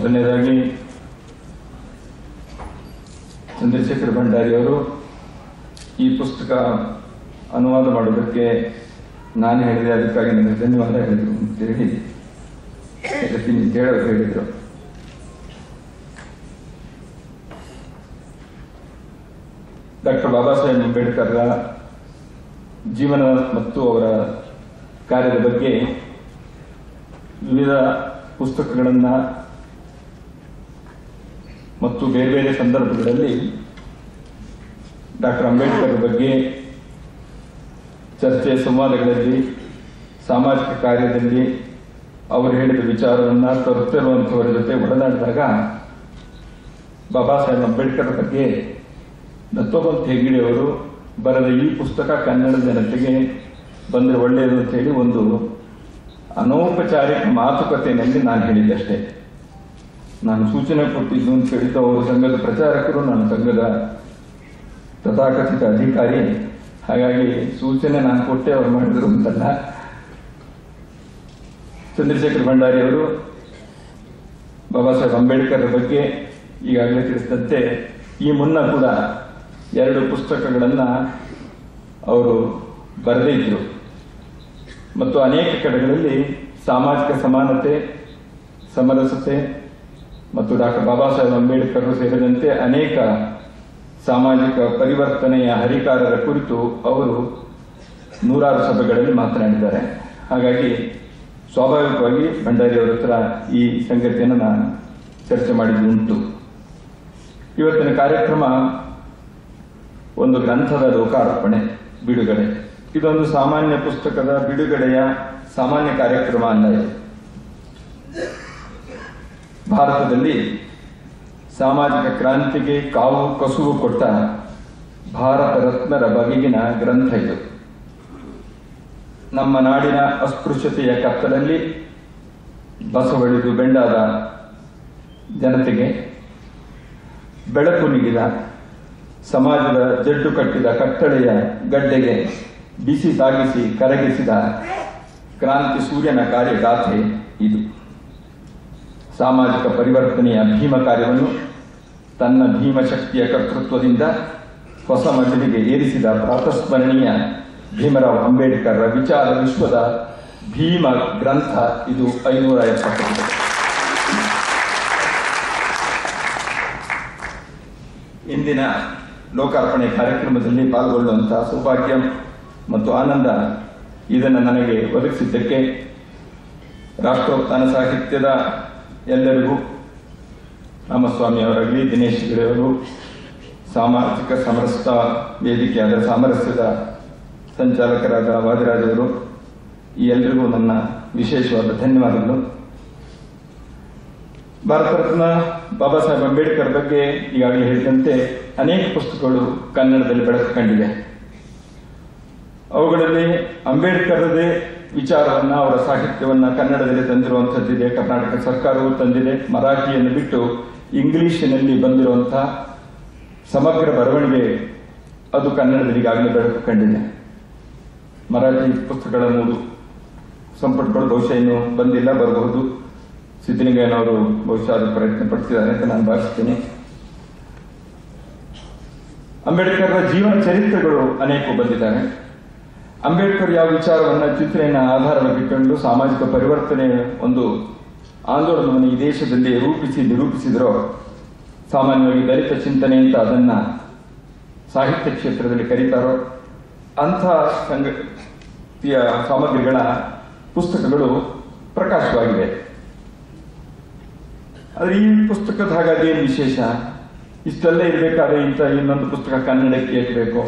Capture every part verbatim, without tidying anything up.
ಮೊದಲನೇದಾಗಿ ಚಂದ್ರಶೇಖರ್ ಭಂಡಾರಿಯವರು ಈ ಪುಸ್ತಕ ಅನುವಾದ ಮಾಡೋದಕ್ಕೆ ನಾನು ಹೇಳಿದೆ, ಅದಕ್ಕಾಗಿ ನನಗೆ ಧನ್ಯವಾದ ಹೇಳಿದರು ಅಂತೇಳಿ ಕೇಳೋರು ಹೇಳಿದರು. ಡಾಕ್ಟರ್ ಬಾಬಾ ಸಾಹೇಬ್ ಅಂಬೇಡ್ಕರ್ರ ಜೀವನ ಮತ್ತು ಅವರ ಕಾರ್ಯದ ಬಗ್ಗೆ ವಿವಿಧ ಪುಸ್ತಕಗಳನ್ನು ಮತ್ತು ಬೇರೆ ಬೇರೆ ಸಂದರ್ಭಗಳಲ್ಲಿ ಡಾಕ್ಟರ್ ಅಂಬೇಡ್ಕರ್ ಬಗ್ಗೆ ಚರ್ಚೆ ಸಂವಾದಗಳಲ್ಲಿ ಸಾಮಾಜಿಕ ಕಾರ್ಯದಲ್ಲಿ ಅವರು ಹೇಳಿದ ವಿಚಾರವನ್ನು ತರುತ್ತಿರುವಂಥವರ ಜೊತೆ ಒಡನಾಡಿದಾಗ ಬಾಬಾ ಸಾಹೇಬ್ ಅಂಬೇಡ್ಕರ್ ಬಗ್ಗೆ ದತ್ತೋಪಂತ್ ಹೆಗ್ಗಡೆಯವರು ಬರೆದ ಈ ಪುಸ್ತಕ ಕನ್ನಡ ಜನತೆಗೆ ಬಂದರೆ ಒಳ್ಳೆಯದು ಅಂತ ಹೇಳಿ ಒಂದು ಅನೌಪಚಾರಿಕ ಮಾತುಕತೆಯಲ್ಲಿ ನಾನು ಹೇಳಿದ್ದಷ್ಟೇ. ನಾನು ಸೂಚನೆ ಕೊಟ್ಟಿದ್ದು ಅಂತ ಹೇಳಿದ್ದು ಅವರು ಸಂಘದ ಪ್ರಚಾರಕರು, ನಾನು ಸಂಘದ ತಥಾಕಥಿತ ಅಧಿಕಾರಿ. ಹಾಗಾಗಿ ಸೂಚನೆ ನಾನು ಕೊಟ್ಟೆ ಅವರು ಮಾಡಿದ್ರು ಅಂತಲ್ಲ. ಚಂದ್ರಶೇಖರ್ ಭಂಡಾರಿ ಅವರು ಬಾಬಾ ಸಾಹೇಬ್ ಅಂಬೇಡ್ಕರ್ ಬಗ್ಗೆ ಈಗಾಗಲೇ ತಿಳಿಸಿದಂತೆ ಈ ಮುನ್ನ ಕೂಡ ಎರಡು ಪುಸ್ತಕಗಳನ್ನು ಅವರು ಬರೆದಿದ್ರು ಮತ್ತು ಅನೇಕ ಕಡೆಗಳಲ್ಲಿ ಸಾಮಾಜಿಕ ಸಮಾನತೆ, ಸಮರಸತೆ ಮತ್ತು ಡಾಕ್ಟರ್ ಬಾಬಾ ಸಾಹೇಬ್ ಅಂಬೇಡ್ಕರ್ ಸೇರಿದಂತೆ ಅನೇಕ ಸಾಮಾಜಿಕ ಪರಿವರ್ತನೆಯ ಹರಿಕಾರರ ಕುರಿತು ಅವರು ನೂರಾರು ಸಭೆಗಳಲ್ಲಿ ಮಾತನಾಡಿದ್ದಾರೆ. ಹಾಗಾಗಿ ಸ್ವಾಭಾವಿಕವಾಗಿ ಭಂಡಾರಿಯವರ ಹತ್ರ ಈ ಸಂಗತಿಯನ್ನು ನಾನು ಚರ್ಚೆ ಮಾಡಿದ್ದುಂಟು. ಇವತ್ತಿನ ಕಾರ್ಯಕ್ರಮ ಒಂದು ಗ್ರಂಥದ ಲೋಕಾರ್ಪಣೆ, ಬಿಡುಗಡೆ. ಇದೊಂದು ಸಾಮಾನ್ಯ ಪುಸ್ತಕದ ಬಿಡುಗಡೆಯ ಸಾಮಾನ್ಯ ಕಾರ್ಯಕ್ರಮ ಅಲ್ಲ. ಇದು ಭಾರತದಲ್ಲಿ ಸಾಮಾಜಿಕ ಕ್ರಾಂತಿಗೆ ಕಾವು ಕಸುವು ಕೊಟ್ಟ ಭಾರತ ರತ್ನರ ಬಗೆಗಿನ ಗ್ರಂಥ ಇದು. ನಮ್ಮ ನಾಡಿನ ಅಸ್ಪೃಶ್ಯತೆಯ ಕತ್ತಲಲ್ಲಿ ಬಸವಳಿದು ಬೆಂಡಾದ ಜನತೆಗೆ ಬೆಳಕು ನೀಡಿದ, ಸಮಾಜದ ಜಡ್ಡು ಕಟ್ಟಿದ ಕತ್ತಳೆಯ ಗಡ್ಡೆಗೆ ಬಿಸಿ ತಾಗಿಸಿ ಕರಗಿಸಿದ ಕ್ರಾಂತಿ ಸೂರ್ಯನ ಕಾರ್ಯಗಾಥೆ ಇದು. ಸಾಮಾಜಿಕ ಪರಿವರ್ತನೆಯ ಭೀಮ ಕಾರ್ಯವನ್ನು ತನ್ನ ಭೀಮಶಕ್ತಿಯ ಕರ್ತೃತ್ವದಿಂದ ಹೊಸ ಮಜಲಿಗೆ ಏರಿಸಿದ ಪ್ರಾತಸ್ಮರಣೀಯ ಭೀಮರಾವ್ ಅಂಬೇಡ್ಕರ್ ವಿಚಾರ ವಿಶ್ವದ ಭೀಮ ಗ್ರಂಥ ಇದು. ಐನೂರ ಎಪ್ಪತ್ತು ಇಂದಿನ ಲೋಕಾರ್ಪಣೆ ಕಾರ್ಯಕ್ರಮದಲ್ಲಿ ಪಾಲ್ಗೊಳ್ಳುವಂತಹ ಸೌಭಾಗ್ಯ ಮತ್ತು ಆನಂದ ಇದನ್ನು ನನಗೆ ಒದಗಿಸಿದ್ದಕ್ಕೆ ರಾಷ್ಟ್ರೋತ್ಥಾನ ಸಾಹಿತ್ಯದ ಎಲ್ಲರಿಗೂ, ರಾಮಸ್ವಾಮಿ ಅವರಾಗಲಿ, ದಿನೇಶ್ ಹೆಗಡೆಯವರು, ಸಾಮಾಜಿಕ ಸಮರಸ ವೇದಿಕೆಯಾದ ಸಾಮರಸ್ಯದ ಸಂಚಾಲಕರಾದ ವಾದಿರಾಜ್ ಅವರು, ಈ ಎಲ್ಲರಿಗೂ ನನ್ನ ವಿಶೇಷವಾದ ಧನ್ಯವಾದಗಳು. ಭಾರತ ರತ್ನ ಬಾಬಾ ಸಾಹೇಬ್ ಅಂಬೇಡ್ಕರ್ ಬಗ್ಗೆ ಈಗಾಗಲೇ ಹೇಳಿದಂತೆ ಅನೇಕ ಪುಸ್ತಕಗಳು ಕನ್ನಡದಲ್ಲಿ ಬೆಳಕು ಕಂಡಿವೆ. ಅವುಗಳಲ್ಲಿ ಅಂಬೇಡ್ಕರ್ದೇ ವಿಚಾರವನ್ನ, ಅವರ ಸಾಹಿತ್ಯವನ್ನ ಕನ್ನಡದಲ್ಲಿ ತಂದಿರುವಂತಹದ್ದಿದೆ. ಕರ್ನಾಟಕ ಸರ್ಕಾರವು ತಂದಿದೆ. ಮರಾಠಿಯನ್ನು ಬಿಟ್ಟು ಇಂಗ್ಲಿಷಿನಲ್ಲಿ ಬಂದಿರುವಂತಹ ಸಮಗ್ರ ಬರವಣಿಗೆ ಅದು ಕನ್ನಡದಲ್ಲಿ ಈಗಾಗಲೇ ಬೆಳಕು ಕಂಡಿದೆ. ಮರಾಠಿ ಪುಸ್ತಕಗಳ ಮೂರು ಸಂಪುಟಗಳು ಬಹುಶಃ ಇನ್ನೂ ಬಂದಿಲ್ಲ, ಬರಬಹುದು. ಸಿದ್ದಲಿಂಗಯ್ಯನವರು ಬಹುಶಃ ಅದು ಪ್ರಯತ್ನ ಪಡಿಸಿದ್ದಾರೆ ಅಂತ ನಾನು ಭಾವಿಸ್ತೀನಿ. ಅಂಬೇಡ್ಕರ್ರ ಜೀವನ ಚರಿತ್ರೆಗಳು ಅನೇಕ ಬಂದಿದ್ದಾರೆ. ಅಂಬೇಡ್ಕರ್ ಯಾವ ವಿಚಾರವನ್ನ, ಚಿಂತನೆಯನ್ನು ಆಧಾರವಾಗಿಟ್ಟುಕೊಂಡು ಸಾಮಾಜಿಕ ಪರಿವರ್ತನೆ ಒಂದು ಆಂದೋಲನವನ್ನು ಈ ದೇಶದಲ್ಲಿ ರೂಪಿಸಿ ನಿರೂಪಿಸಿದರೋ, ಸಾಮಾನ್ಯವಾಗಿ ದಲಿತ ಚಿಂತನೆ ಅಂತ ಅದನ್ನ ಸಾಹಿತ್ಯ ಕ್ಷೇತ್ರದಲ್ಲಿ ಕರೀತಾರೋ, ಅಂಥ ಸಂಗತಿಯ ಸಾಮಗ್ರಿಗಳ ಪುಸ್ತಕಗಳು ಪ್ರಕಾಶವಾಗಿವೆ. ಆದರೆ ಈ ಪುಸ್ತಕದ ಹಾಗಾಗಿ ಏನು ವಿಶೇಷ? ಇಷ್ಟೆಲ್ಲ ಇರಬೇಕಾದ್ರೆ ಇಂಥ ಇನ್ನೊಂದು ಪುಸ್ತಕ ಕನ್ನಡಕ್ಕೆ ಏಕಬೇಕು?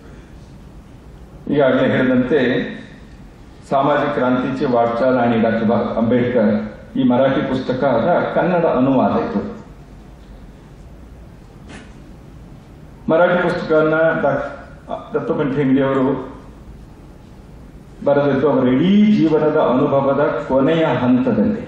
ಈಗಾಗಲೇ ಹೇಳಿದಂತೆ ಸಾಮಾಜಿಕ ಕ್ರಾಂತಿಚೆ ವಾಟ್ಚಾಲಾಣಿ ಡಾಕ್ಟರ್ ಬಾ ಅಂಬೇಡ್ಕರ್ ಈ ಮರಾಠಿ ಪುಸ್ತಕದ ಕನ್ನಡ ಅನುವಾದ ಇದು. ಮರಾಠಿ ಪುಸ್ತಕವನ್ನ ಡಾಕ್ಟರ್ ದತ್ತೋಪಂತ್ ಹೆಗ್ಗಡೆಯವರು ಬರೆದಿದ್ದು ಅವರ ಇಡೀ ಜೀವನದ ಅನುಭವದ ಕೊನೆಯ ಹಂತದಲ್ಲಿ.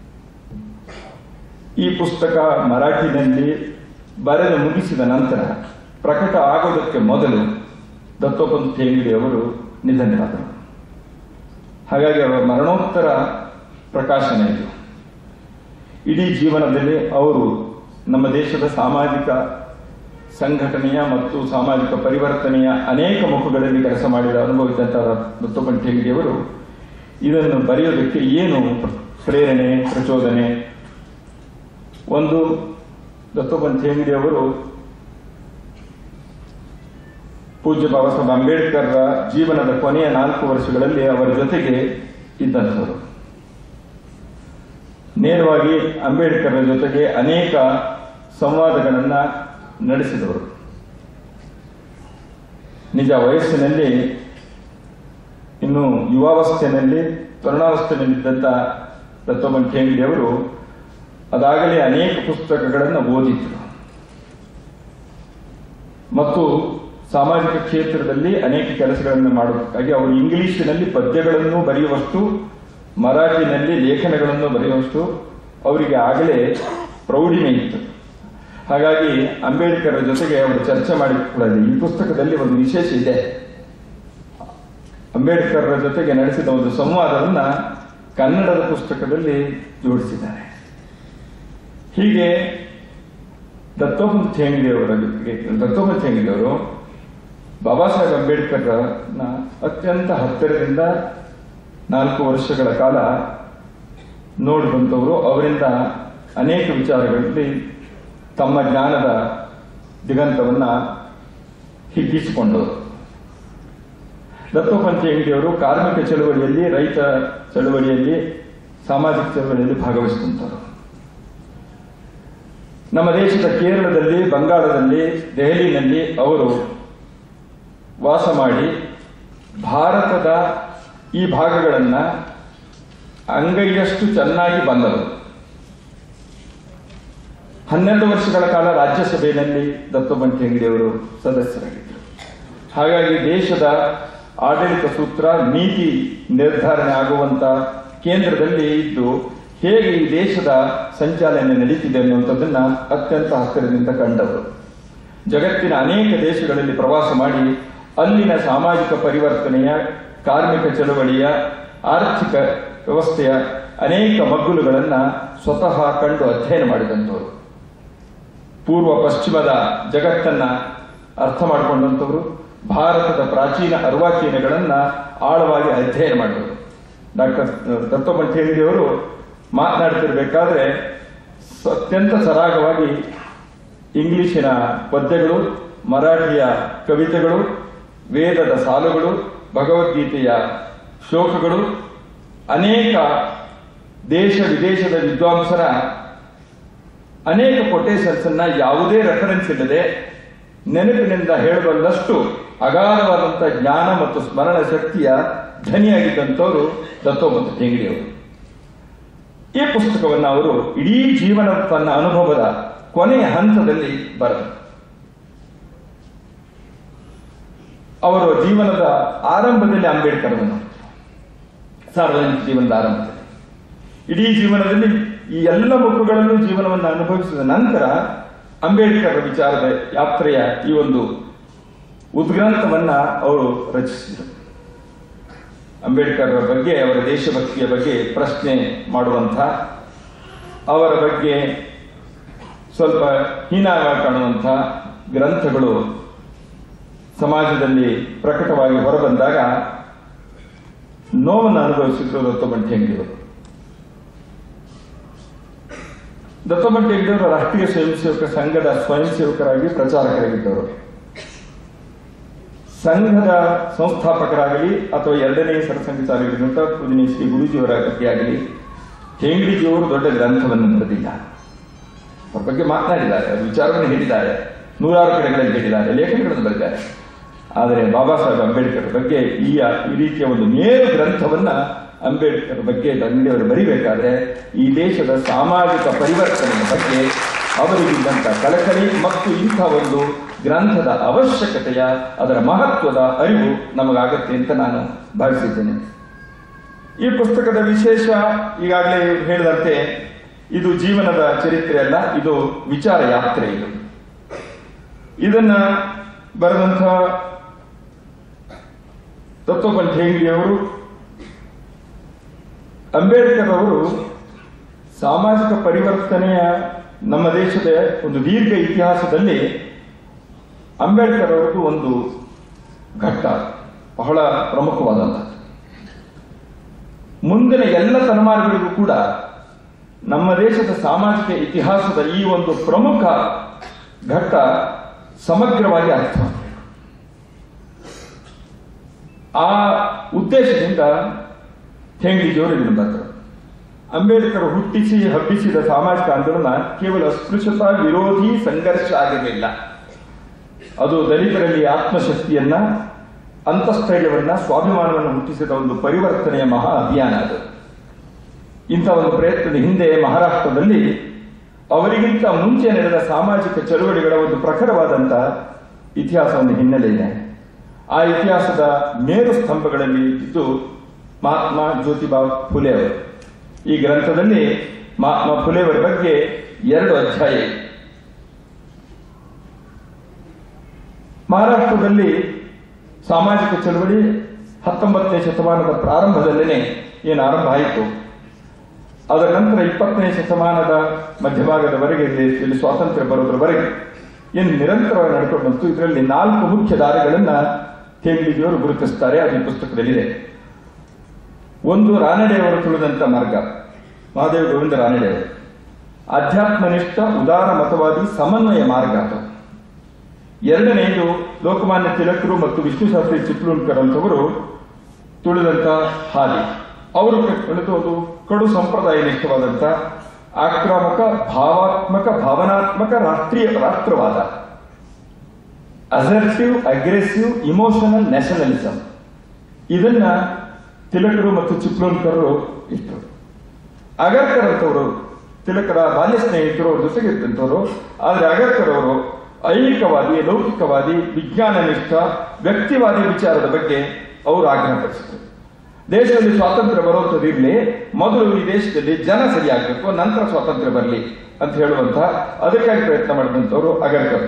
ಈ ಪುಸ್ತಕ ಮರಾಠಿನಲ್ಲಿ ಬರೆದು ಮುಗಿಸಿದ ನಂತರ ಪ್ರಕಟ ಆಗೋದಕ್ಕೆ ಮೊದಲು ದತ್ತೋಪಂತ್ ಹೆಗ್ಗಡೆಯವರು ನಿಧನರಾದರು. ಹಾಗಾಗಿ ಅವರ ಮರಣೋತ್ತರ ಪ್ರಕಾಶನ ಇದು. ಇಡೀ ಜೀವನದಲ್ಲಿ ಅವರು ನಮ್ಮ ದೇಶದ ಸಾಮಾಜಿಕ ಸಂಘಟನೆಯ ಮತ್ತು ಸಾಮಾಜಿಕ ಪರಿವರ್ತನೆಯ ಅನೇಕ ಮುಖಗಳಲ್ಲಿ ಕೆಲಸ ಮಾಡಿದ ಅನುಭವಿಸಿದಂತಹ ದತ್ತೋಪಂತ ಹೆಗ್ಡೆಯವರು ಇದನ್ನು ಬರೆಯೋದಕ್ಕೆ ಏನು ಪ್ರೇರಣೆ, ಪ್ರಚೋದನೆ? ಒಂದು, ದತ್ತೋಪಂತ ಹೆಗ್ಡೆಯವರು ಪೂಜ್ಯ ಬಾಬಾ ಸಾಹೇಬ್ ಅಂಬೇಡ್ಕರ್ ಜೀವನದ ಕೊನೆಯ ನಾಲ್ಕು ವರ್ಷಗಳಲ್ಲಿ ಅವರ ಜೊತೆಗೆ ಇದ್ದಂಥವರು. ನೇರವಾಗಿ ಅಂಬೇಡ್ಕರ್ ಜೊತೆಗೆ ಅನೇಕ ಸಂವಾದಗಳನ್ನ ನಡೆಸಿದವರು. ನಿಜ ವಯಸ್ಸಿನಲ್ಲಿ, ಇನ್ನು ಯುವಾವಸ್ಥೆಯಲ್ಲಿ, ತರುಣಾವಸ್ಥೆಯಲ್ಲಿದ್ದಂಥ ದತ್ತೋಪಂತ ಹೆಗ್ಡೆಯವರು ಅದಾಗಲೇ ಅನೇಕ ಪುಸ್ತಕಗಳನ್ನು ಓದಿದ್ರು ಮತ್ತು ಸಾಮಾಜಿಕ ಕ್ಷೇತ್ರದಲ್ಲಿ ಅನೇಕ ಕೆಲಸಗಳನ್ನು ಮಾಡೋದಕ್ಕಾಗಿ ಅವರು ಇಂಗ್ಲಿಷಿನಲ್ಲಿ ಪದ್ಯಗಳನ್ನು ಬರೆಯುವಷ್ಟು, ಮರಾಠಿನಲ್ಲಿ ಲೇಖನಗಳನ್ನು ಬರೆಯುವಷ್ಟು ಅವರಿಗೆ ಆಗಲೇ ಪ್ರೌಢಿಮೆ ಇತ್ತು. ಹಾಗಾಗಿ ಅಂಬೇಡ್ಕರ್ ಜೊತೆಗೆ ಅವರು ಚರ್ಚೆ ಮಾಡಿಕೊಳ್ಳಲಿ. ಈ ಪುಸ್ತಕದಲ್ಲಿ ಒಂದು ವಿಶೇಷ ಇದೆ. ಅಂಬೇಡ್ಕರ್ ಜೊತೆಗೆ ನಡೆಸಿದ ಒಂದು ಸಂವಾದವನ್ನ ಕನ್ನಡದ ಪುಸ್ತಕದಲ್ಲಿ ಜೋಡಿಸಿದ್ದಾರೆ. ಹೀಗೆ ದತ್ತೋಪಂತ ಹೆಗ್ಡೆಯವರ ದತ್ತೋಪಂತ ಹೆಗ್ಡೆಯವರು ಬಾಬಾ ಸಾಹೇಬ್ ಅಂಬೇಡ್ಕರ್ನ ಅತ್ಯಂತ ಹತ್ತಿರದಿಂದ ನಾಲ್ಕು ವರ್ಷಗಳ ಕಾಲ ನೋಡಿದಂಥವರು. ಅವರಿಂದ ಅನೇಕ ವಿಚಾರಗಳಲ್ಲಿ ತಮ್ಮ ಜ್ಞಾನದ ದಿಗಂತವನ್ನ ಹಿಗ್ಗಿಸಿಕೊಂಡವರು. ದತ್ತೋಪಂತ ಹೆಗ್ಡೆಯವರು ಕಾರ್ಮಿಕ ಚಳುವಳಿಯಲ್ಲಿ, ರೈತ ಚಳುವಳಿಯಲ್ಲಿ, ಸಾಮಾಜಿಕ ಚಳುವಳಿಯಲ್ಲಿ ಭಾಗವಹಿಸಿದಂಥವರು. ನಮ್ಮ ದೇಶದ ಕೇರಳದಲ್ಲಿ, ಬಂಗಾಳದಲ್ಲಿ, ದೆಹಲಿನಲ್ಲಿ ಅವರು ವಾಸ ಮಾಡಿ ಭಾರತದ ಈ ಭಾಗಗಳನ್ನ ಅಂಗೈಯಷ್ಟು ಚೆನ್ನಾಗಿ ಬಂದರು. ಹನ್ನೆರಡು ವರ್ಷಗಳ ಕಾಲ ರಾಜ್ಯಸಭೆಯಲ್ಲಿ ದತ್ತೋಪಂತ ಹೆಗ್ಡೆಯವರು ಸದಸ್ಯರಾಗಿದ್ದರು. ಹಾಗಾಗಿ ದೇಶದ ಆಡಳಿತ ಸೂತ್ರ, ನೀತಿ ನಿರ್ಧಾರಣೆ ಆಗುವಂತ ಕೇಂದ್ರದಲ್ಲಿ ಇದ್ದು ಹೇಗೆ ಈ ದೇಶದ ಸಂಚಾಲನೆ ನಡೀತಿದೆ ಅನ್ನುವಂಥದ್ದನ್ನ ಅತ್ಯಂತ ಹತ್ತಿರದಿಂದ ಕಂಡವರು. ಜಗತ್ತಿನ ಅನೇಕ ದೇಶಗಳಲ್ಲಿ ಪ್ರವಾಸ ಮಾಡಿ ಅಲ್ಲಿನ ಸಾಮಾಜಿಕ ಪರಿವರ್ತನೆಯ, ಕಾರ್ಮಿಕ ಚಳವಳಿಯ, ಆರ್ಥಿಕ ವ್ಯವಸ್ಥೆಯ ಅನೇಕ ಮಗ್ಗುಲುಗಳನ್ನ ಸ್ವತಃ ಕಂಡು ಅಧ್ಯಯನ ಮಾಡಿದಂಥವರು. ಪೂರ್ವ ಪಶ್ಚಿಮದ ಜಗತ್ತನ್ನ ಅರ್ಥ ಮಾಡಿಕೊಂಡಂಥವರು. ಭಾರತದ ಪ್ರಾಚೀನ ಅರ್ವಾಚೀನಗಳನ್ನ ಆಳವಾಗಿ ಅಧ್ಯಯನ ಮಾಡಿದರು. ಡಾಕ್ಟರ್ ದತ್ತೋಪಂತ ಹೆಗ್ಡೆಯವರು ಮಾತನಾಡ್ತಿರ್ಬೇಕಾದ್ರೆ ಅತ್ಯಂತ ಸರಾಗವಾಗಿ ಇಂಗ್ಲಿಷಿನ ಪದ್ಯಗಳು, ಮರಾಠಿಯ ಕವಿತೆಗಳು, ವೇದದ ಸಾಲುಗಳು, ಭಗವದ್ಗೀತೆಯ ಶ್ಲೋಕಗಳು, ಅನೇಕ ದೇಶ ವಿದೇಶದ ವಿದ್ವಾಂಸರ ಅನೇಕ ಕೊಟೇಶನ್ಸ್ ಅನ್ನ ಯಾವುದೇ ರೆಫರೆನ್ಸ್ ಇಲ್ಲದೆ ನೆನಪಿನಿಂದ ಹೇಳಬಲ್ಲಷ್ಟು ಅಗಾಧವಾದಂತಹ ಜ್ಞಾನ ಮತ್ತು ಸ್ಮರಣ ಶಕ್ತಿಯ ಧನಿಯಾಗಿದ್ದಂಥವರು ದತ್ತೋಪಂತ ಹೆಗ್ಡೆಯವರು. ಈ ಪುಸ್ತಕವನ್ನು ಅವರು ಇಡೀ ಜೀವನ ತನ್ನ ಅನುಭವದ ಕೊನೆಯ ಹಂತದಲ್ಲಿ ಬರೆದರು. ಅವರ ಜೀವನದ ಆರಂಭದಲ್ಲಿ ಅಂಬೇಡ್ಕರ್ ಸಾರ್ವಜನಿಕ ಜೀವನದ ಆರಂಭದಲ್ಲಿ ಇಡೀ ಜೀವನದಲ್ಲಿ ಈ ಎಲ್ಲ ಮುಖಗಳಲ್ಲೂ ಜೀವನವನ್ನು ಅನುಭವಿಸಿದ ನಂತರ ಅಂಬೇಡ್ಕರ್ ವಿಚಾರದ ಯಾತ್ರೆಯ ಈ ಒಂದು ಉದ್ಗ್ರಂಥವನ್ನ ಅವರು ರಚಿಸಿದರು. ಅಂಬೇಡ್ಕರ್ ಬಗ್ಗೆ, ಅವರ ದೇಶಭಕ್ತಿಯ ಬಗ್ಗೆ ಪ್ರಶ್ನೆ ಮಾಡುವಂಥ, ಅವರ ಬಗ್ಗೆ ಸ್ವಲ್ಪ ಹೀನಾಗಿ ಕಾಣುವಂಥ ಗ್ರಂಥಗಳು ಸಮಾಜದಲ್ಲಿ ಪ್ರಕಟವಾಗಿ ಹೊರಬಂದಾಗ ನೋವನ್ನು ಅನುಭವಿಸಿದ್ರು ದತ್ತೋಪಂತ ಹೆಗ್ಡೆಯವರು. ದತ್ತೋಪಂತ ಹೆಗ್ಡೆಯವರು ರಾಷ್ಟ್ರೀಯ ಸ್ವಯಂ ಸೇವಕ ಸಂಘದ ಸ್ವಯಂ ಸೇವಕರಾಗಿ ಪ್ರಚಾರಕರಾಗಿದ್ದವರು. ಸಂಘದ ಸಂಸ್ಥಾಪಕರಾಗಲಿ ಅಥವಾ ಎರಡನೇ ಸರಸಂಘಚಾಲಕರಾಗಿದ್ದಂಥ ಪೂಜನೀಯ ಶ್ರೀ ಗುರೂಜಿಯವರ ಬಗ್ಗೆಯಾಗಲಿ ಹೆಗ್ಡೆಜಿಯವರು ದೊಡ್ಡ ಗ್ರಂಥವನ್ನು ಬರೆದಿಲ್ಲ. ಅವ್ರ ಬಗ್ಗೆ ಮಾತನಾಡಿದ್ದಾರೆ, ವಿಚಾರವನ್ನು ಹೇಳಿದ್ದಾರೆ, ನೂರಾರು ಕಡೆಗಳಲ್ಲಿ ಹೇಳಿದ್ದಾರೆ, ಲೇಖನಗಳನ್ನು ಬರೆದಿದ್ದಾರೆ. ಆದರೆ ಬಾಬಾ ಸಾಹೇಬ್ ಅಂಬೇಡ್ಕರ್ ಬಗ್ಗೆ ಈ ಈ ರೀತಿಯ ಒಂದು ನೇರ ಗ್ರಂಥವನ್ನ ಅಂಬೇಡ್ಕರ್ ಬಗ್ಗೆ ಹೆಗ್ಡೆಯವರು ಬರಿಬೇಕಾದ್ರೆ ಈ ದೇಶದ ಸಾಮಾಜಿಕ ಪರಿವರ್ತನೆಯ ಬಗ್ಗೆ ಅವರಿಗಿದ್ದಂಥ ಕಳಕಳಿ ಮತ್ತು ಇಂಥ ಒಂದು ಗ್ರಂಥದ ಅವಶ್ಯಕತೆಯ, ಅದರ ಮಹತ್ವದ ಅರಿವು ನಮಗಾಗತ್ತೆ ಅಂತ ನಾನು ಭಾವಿಸಿದ್ದೇನೆ. ಈ ಪುಸ್ತಕದ ವಿಶೇಷ ಈಗಾಗಲೇ ಹೇಳಿದಂತೆ ಇದು ಜೀವನದ ಚರಿತ್ರೆ ಅಲ್ಲ, ಇದು ವಿಚಾರ ಯಾತ್ರೆ. ಇದು ಇದನ್ನ ಬರೆದಂಥ ದತ್ತೋಪಂತ ಹೆಗ್ಡೆಯವರು, ಅಂಬೇಡ್ಕರ್ ಅವರು ಸಾಮಾಜಿಕ ಪರಿವರ್ತನೆಯ ನಮ್ಮ ದೇಶದ ಒಂದು ದೀರ್ಘ ಇತಿಹಾಸದಲ್ಲಿ ಅಂಬೇಡ್ಕರ್ ಅವರದ್ದು ಒಂದು ಘಟ್ಟ ಬಹಳ ಪ್ರಮುಖವಾದಂಥದ್ದು. ಮುಂದಿನ ಎಲ್ಲ ತಲೆಮಾರುಗಳಿಗೂ ಕೂಡ ನಮ್ಮ ದೇಶದ ಸಾಮಾಜಿಕ ಇತಿಹಾಸದ ಈ ಒಂದು ಪ್ರಮುಖ ಘಟ್ಟ ಸಮಗ್ರವಾಗಿ ಅರ್ಥವಾಗಬೇಕು. ಆ ಉದ್ದೇಶದಿಂದ ಥೇಂಗ್ಡಿಜಿಯವರು ಇದನ್ನು ಬರ್ತಾರೆ. ಅಂಬೇಡ್ಕರ್ ಹುಟ್ಟಿಸಿ ಹಬ್ಬಿಸಿದ ಸಾಮಾಜಿಕ ಆಂದೋಲನ ಕೇವಲ ಅಸ್ಪೃಶ್ಯತಾ ವಿರೋಧಿ ಸಂಘರ್ಷ ಆಗಿರಲಿಲ್ಲ. ಅದು ದಲಿತರಲ್ಲಿ ಆತ್ಮಶಕ್ತಿಯನ್ನ, ಅಂತಸ್ಥೈರ್ಯವನ್ನ, ಸ್ವಾಭಿಮಾನವನ್ನು ಹುಟ್ಟಿಸಿದ ಒಂದು ಪರಿವರ್ತನೆಯ ಮಹಾ ಅಭಿಯಾನ ಅದು. ಇಂಥ ಒಂದು ಪ್ರಯತ್ನದ ಹಿಂದೆ ಮಹಾರಾಷ್ಟ್ರದಲ್ಲಿ ಅವರಿಗಿಂತ ಮುಂಚೆ ನಡೆದ ಸಾಮಾಜಿಕ ಚಳುವಳಿಗಳ ಒಂದು ಪ್ರಖರವಾದಂಥ ಇತಿಹಾಸವನ್ನು ಹಿನ್ನೆಲೆ ಇದೆ. ಆ ಇತಿಹಾಸದ ಮೇರು ಸ್ತಂಭಗಳಲ್ಲಿ ಇದ್ದು ಮಹಾತ್ಮ ಜ್ಯೋತಿಬಾ ಫುಲೆ ಅವರು. ಈ ಗ್ರಂಥದಲ್ಲಿ ಮಹಾತ್ಮ ಫುಲೆಯವರ ಬಗ್ಗೆ ಎರಡು ಅಧ್ಯಾಯ ಇದೆ. ಮಹಾರಾಷ್ಟ್ರದಲ್ಲಿ ಸಾಮಾಜಿಕ ಚಳವಳಿ ಹತ್ತೊಂಬತ್ತನೇ ಶತಮಾನದ ಪ್ರಾರಂಭದಲ್ಲೇ ಏನು ಆರಂಭ ಆಯಿತು, ಅದರ ನಂತರ ಇಪ್ಪತ್ತನೇ ಶತಮಾನದ ಮಧ್ಯಭಾಗದವರೆಗೆ ದೇಶದಲ್ಲಿ ಸ್ವಾತಂತ್ರ್ಯ ಬರೋದ್ರವರೆಗೆ ಏನು ನಿರಂತರವಾಗಿ ನಡ್ಕೊಂಡು ಬಂತು. ಇದರಲ್ಲಿ ನಾಲ್ಕು ಮುಖ್ಯ ದಾರಿಗಳನ್ನ ಥೇಂಗ್ಡಿಜಿಯವರು ಗುರುತಿಸ್ತಾರೆ. ಅದು ಈ ಪುಸ್ತಕದಲ್ಲಿದೆ. ಒಂದು, ರಾನಡೆಯವರು ತುಳಿದಂತ ಮಾರ್ಗ, ಮಹಾದೇವ ಗೋವಿಂದ ರಾನಡೆಯವರು. ಆಧ್ಯಾತ್ಮನಿಷ್ಠ ಉದಾರ ಮತವಾದಿ ಸಮನ್ವಯ ಮಾರ್ಗ ಅದು. ಎರಡನೆಯದು, ಲೋಕಮಾನ್ಯ ತಿಲಕರು ಮತ್ತು ವಿಷ್ಣುಶಾಸ್ತ್ರಿ ಚಿಪ್ಲೂನ್ಕರ್ ಅಂತವರು ತುಳಿದಂತ ಹಾದಿ. ಅವರು ಕಟ್ಟಿಕೊಂಡು ಕಡು ಸಂಪ್ರದಾಯನಿಷ್ಠವಾದಂಥ ಆಕ್ರಮಕ ಭಾವಾತ್ಮಕ ಭಾವನಾತ್ಮಕ ರಾಷ್ಟ್ರೀಯ ರಾಷ್ಟ್ರವಾದ, ಅಸರ್ಟಿವ್ ಅಗ್ರೆಸಿವ್ ಇಮೋಷನಲ್ ನ್ಯಾಷನಲಿಸಂ. ಇದನ್ನ ತಿಲಕರು ಮತ್ತು ಚಿಪ್ಲೂನ್ಕರರು ಇಟ್ಟರು. ಅಗರ್ಕರ್ ಅಂತವರು ತಿಲಕರ ಬಾಲ್ಯ ಸ್ನೇಹಿತರು, ಅವ್ರ ಜೊತೆಗೆ ಇದ್ದಂಥವ್ರು. ಆದರೆ ಅಗರ್ಕರ್ ಅವರು ಐಹಿಕವಾದಿ, ಲೌಕಿಕವಾದಿ, ವಿಜ್ಞಾನನಿಷ್ಠ, ವ್ಯಕ್ತಿವಾದಿ ವಿಚಾರದ ಬಗ್ಗೆ ಅವರು ಆಗ್ರಹಪಡಿಸಿದರು. ದೇಶದಲ್ಲಿ ಸ್ವಾತಂತ್ರ್ಯ ಬರುವಂಥದ್ದಿರಲಿ, ಮೊದಲು ಈ ದೇಶದಲ್ಲಿ ಜನ ಸರಿಯಾಗಬೇಕು, ನಂತರ ಸ್ವಾತಂತ್ರ್ಯ ಬರಲಿ ಅಂತ ಹೇಳುವಂತ ಅದಕ್ಕಾಗಿ ಪ್ರಯತ್ನ ಮಾಡಿದಂಥವ್ರು ಅಗರ್ಕರ್.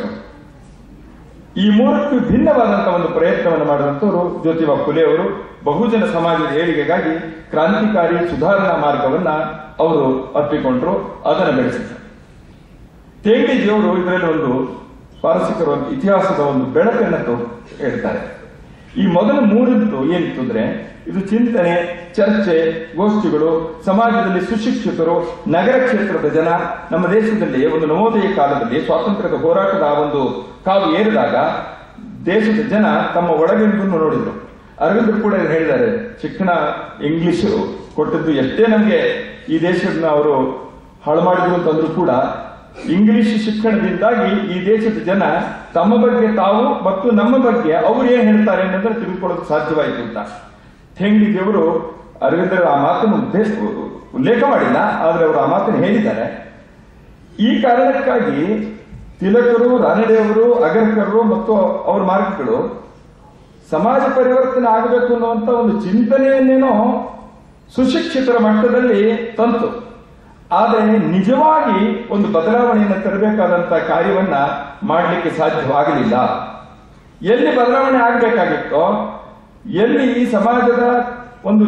ಈ ಮೂರಕ್ಕೂ ಭಿನ್ನವಾದಂತಹ ಒಂದು ಪ್ರಯತ್ನವನ್ನು ಮಾಡಿದಂಥವ್ರು ಜ್ಯೋತಿಬಾ ಫುಲೆ ಅವರು. ಬಹುಜನ ಸಮಾಜದ ಏಳಿಗೆಗಾಗಿ ಕ್ರಾಂತಿಕಾರಿ ಸುಧಾರಣಾ ಮಾರ್ಗವನ್ನ ಅವರು ಅಪ್ಪಿಕೊಂಡ್ರು, ಅದನ್ನು ಬೆಳೆಸಿದರು. ಥೇಂಗ್ಡಿಜಿಯವರು ಇದರಲ್ಲಿ ಒಂದು ಪಾರಸಿಕರ ಒಂದು ಇತಿಹಾಸದ ಒಂದು ಬೆಳಕನ್ನು ಹೇಳ್ತಾರೆ. ಈ ಮೊದಲ ಮೂರದ್ದು ಏನಿತ್ತು ಅಂದ್ರೆ, ಇದು ಚಿಂತನೆ, ಚರ್ಚೆ, ಗೋಷ್ಠಿಗಳು, ಸಮಾಜದಲ್ಲಿ ಸುಶಿಕ್ಷಿತರು, ನಗರ ಕ್ಷೇತ್ರದ ಜನ. ನಮ್ಮ ದೇಶದಲ್ಲಿ ಒಂದು ನವೋದಯ ಕಾಲದಲ್ಲಿ ಸ್ವಾತಂತ್ರ್ಯದ ಹೋರಾಟದ ಒಂದು ಕಾವು ಏರಿದಾಗ ದೇಶದ ಜನ ತಮ್ಮ ಒಳಗಿಂದನ್ನು ನೋಡಿದ್ರು. ಅರವಿಂದರು ಕೂಡ ಹೇಳಿದ್ದಾರೆ, ಶಿಕ್ಷಣ ಇಂಗ್ಲಿಷು ಕೊಟ್ಟದ್ದು ಎಷ್ಟೇ ನಮಗೆ ಈ ದೇಶದ ಅವರು ಹಾಳು ಮಾಡಿದ್ರು ಅಂತಂದ್ರೂ ಕೂಡ ಇಂಗ್ಲಿಷ್ ಶಿಕ್ಷಣದಿಂದಾಗಿ ಈ ದೇಶದ ಜನ ತಮ್ಮ ಬಗ್ಗೆ ತಾವು ಮತ್ತು ನಮ್ಮ ಬಗ್ಗೆ ಅವರು ಏನ್ ಹೇಳ್ತಾರೆ ಅನ್ನೋದನ್ನ ತಿಳ್ಕೊಳ್ಳೋದು ಸಾಧ್ಯವಾಯಿತು ಅಂತ. ಥೇಂಗ್ಡಿಜಿಯವರು ಅರವಿಂದರ ಆ ಮಾತನ್ನು ಉದ್ದೇಶ ಉಲ್ಲೇಖ ಮಾಡಿಲ್ಲ, ಆದರೆ ಅವರು ಆ ಮಾತನ್ನು ಹೇಳಿದ್ದಾರೆ. ಈ ಕಾರಣಕ್ಕಾಗಿ ತಿಲಕರು, ರಾನಡೆಯವರು, ಅಗರ್ಕರು ಮತ್ತು ಅವರ ಮಾರ್ಗಗಳು ಸಮಾಜ ಪರಿವರ್ತನೆ ಆಗಬೇಕು ಅನ್ನುವಂತ ಒಂದು ಚಿಂತನೆಯನ್ನೇನೋ ಸುಶಿಕ್ಷಿತರ ಮಟ್ಟದಲ್ಲಿ ತಂತು. ಆದರೆ ನಿಜವಾಗಿ ಒಂದು ಬದಲಾವಣೆಯನ್ನು ತರಬೇಕಾದಂತಹ ಕಾರ್ಯವನ್ನ ಮಾಡಲಿಕ್ಕೆ ಸಾಧ್ಯವಾಗಲಿಲ್ಲ. ಎಲ್ಲಿ ಬದಲಾವಣೆ ಆಗಬೇಕಾಗಿತ್ತೋ, ಎಲ್ಲಿ ಈ ಸಮಾಜದ ಒಂದು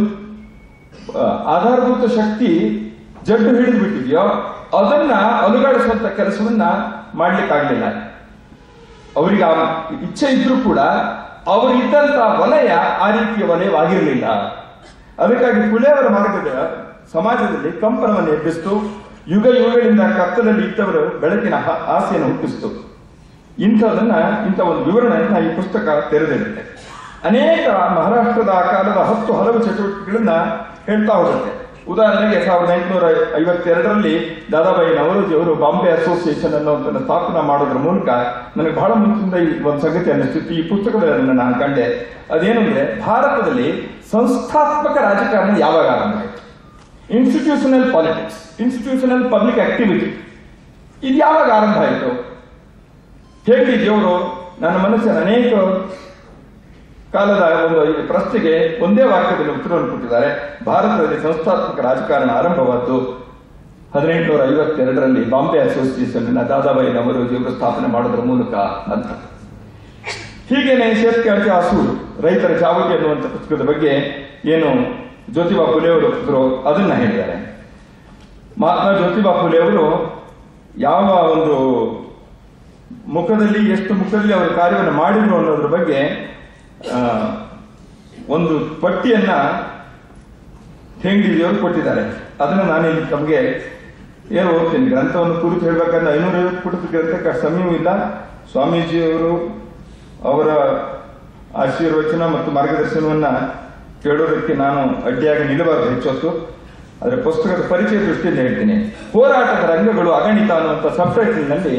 ಆಧಾರಭೂತ ಶಕ್ತಿ ಜಡ್ಡು ಹಿಡಿದು ಬಿಟ್ಟಿದೆಯೋ ಅದನ್ನ ಅಲುಗಾಡಿಸುವಂತ ಕೆಲಸವನ್ನ ಮಾಡ್ಲಿಕ್ಕಾಗಲಿಲ್ಲ. ಅವರಿಗೆ ಆ ಇಚ್ಛೆ ಇದ್ರೂ ಕೂಡ ಅವರು ಇದ್ದಂತಹ ವಲಯ ಆ ರೀತಿಯ ವಲಯವಾಗಿರಲಿಲ್ಲ. ಅದಕ್ಕಾಗಿ ಫುಲೆಯವರ ಮಾರ್ಗದ ಸಮಾಜದಲ್ಲಿ ಕಂಪನವನ್ನು ಎಬ್ಬಿಸಿತು. ಯುಗ ಯುಗಗಳಿಂದ ಕತ್ತಲಲ್ಲಿ ಇದ್ದವರು ಬೆಳಕಿನ ಆಸೆಯನ್ನು ಹುಟ್ಟಿಸಿತು. ಇಂಥದನ್ನ ಇಂಥ ಒಂದು ವಿವರಣೆಯನ್ನ ಈ ಪುಸ್ತಕ ತೆರೆದಿರುತ್ತೆ. ಅನೇಕ ಮಹಾರಾಷ್ಟ್ರದ ಆ ಕಾಲದ ಹತ್ತು ಹಲವು ಚಟುವಟಿಕೆಗಳನ್ನ ಹೇಳ್ತಾ ಹೋಗುತ್ತೆ. ಉದಾಹರಣೆಗೆ ಸಾವಿರದ ಎಂಟುನೂರ ಐವತ್ತೆರಡರಲ್ಲಿ ದಾದಾಬಾಯಿ ನವರೋಜಿ ಅವರು ಬಾಂಬೆ ಅಸೋಸಿಯೇಷನ್ ಅನ್ನೋ ಸ್ಥಾಪನಾ ಮಾಡೋದ್ರ ಮೂಲಕ ನನಗೆ ಬಹಳ ಮುಂಚಿಂದ ಈ ಒಂದು ಸಂಗತಿ ಅನ್ನಿಸ್ತಿತ್ತು. ಈ ಪುಸ್ತಕದಲ್ಲಿ ನಾನು ಕಂಡೆ ಅದೇನಂದ್ರೆ, ಭಾರತದಲ್ಲಿ ಸಂಸ್ಥಾತ್ಮಕ ರಾಜಕಾರಣ ಯಾವಾಗ ಆರಂಭ ಆಯಿತು, institutional politics, institutional public activity, ಇದು ಯಾವಾಗ ಆರಂಭ ಆಯಿತು? ಥೇಂಗ್ಡಿಜಿಯವರು ನನ್ನ ಮನಸ್ಸಿನ ಅನೇಕ ಕಾಲದ ಒಂದು ಪ್ರಶ್ನೆಗೆ ಒಂದೇ ವಾಕ್ಯದಲ್ಲಿ ಉತ್ತರವನ್ನು ಕೊಟ್ಟಿದ್ದಾರೆ. ಭಾರತದಲ್ಲಿ ಸಂಸ್ಥಾತ್ಮಕ ರಾಜಕಾರಣ ಆರಂಭವಾದ್ದು ಹದಿನೆಂಟುನೂರ ಐವತ್ತೆರಡರಲ್ಲಿ ಬಾಂಬೆ ಅಸೋಸಿಯೇಷನ್ ದಾದಾಬಾಯಿ ನವರೋಜಿ ಅವರು ಸ್ಥಾಪನೆ ಮಾಡೋದ್ರ ಮೂಲಕ ಅಂತ. ಹೀಗೇನೆ ಶೇತ್ಕಾಂತಿ ಆಸೂರು ರೈತರ ಚಾವಟಿ ಅನ್ನುವಂಥ ಪುಸ್ತಕದ ಬಗ್ಗೆ ಏನು ಜ್ಯೋತಿಬಾ ಫುಲೆ ಅವರು ಅದನ್ನ ಹೇಳಿದ್ದಾರೆ. ಮಹಾತ್ಮ ಜ್ಯೋತಿಬಾ ಫುಲೆ ಅವರು ಯಾವ ಒಂದು ಮುಖದಲ್ಲಿ ಎಷ್ಟು ಮುಖದಲ್ಲಿ ಅವರು ಕಾರ್ಯವನ್ನು ಮಾಡಿದ್ರು ಅನ್ನೋದ್ರ ಬಗ್ಗೆ ಒಂದು ಪಟ್ಟಿಯನ್ನ ಥೇಂಗಡಿಜಿಯವರು ಕೊಟ್ಟಿದ್ದಾರೆ. ಅದನ್ನು ನಾನು ಇಲ್ಲಿ ತಮಗೆ ಏನು ಓದ್ತೀನಿ. ಗ್ರಂಥವನ್ನು ಕುರಿತು ಹೇಳ್ಬೇಕಂದ್ರೆ ಐನೂರೈವತ್ತು ಪುಟದ ಗ್ರಂಥಕ್ಕೆ ಸಮಯವೂ ಇಲ್ಲ. ಸ್ವಾಮೀಜಿಯವರು ಅವರ ಆಶೀರ್ವಚನ ಮತ್ತು ಮಾರ್ಗದರ್ಶನವನ್ನ ಕೇಳೋದಕ್ಕೆ ನಾನು ಅಡ್ಡಿಯಾಗಿ ನಿಲ್ಲಬಾರದು ಹೆಚ್ಚೊತ್ತು. ಆದರೆ ಪುಸ್ತಕದ ಪರಿಚಯ ದೃಷ್ಟಿಯಿಂದ ಹೇಳ್ತೀನಿ. ಹೋರಾಟದ ರಂಗಗಳು ಅಗಣಿತ ಅನ್ನುವಂಥ ಸಬ್ ಟೈಟಲ್ನಲ್ಲಿ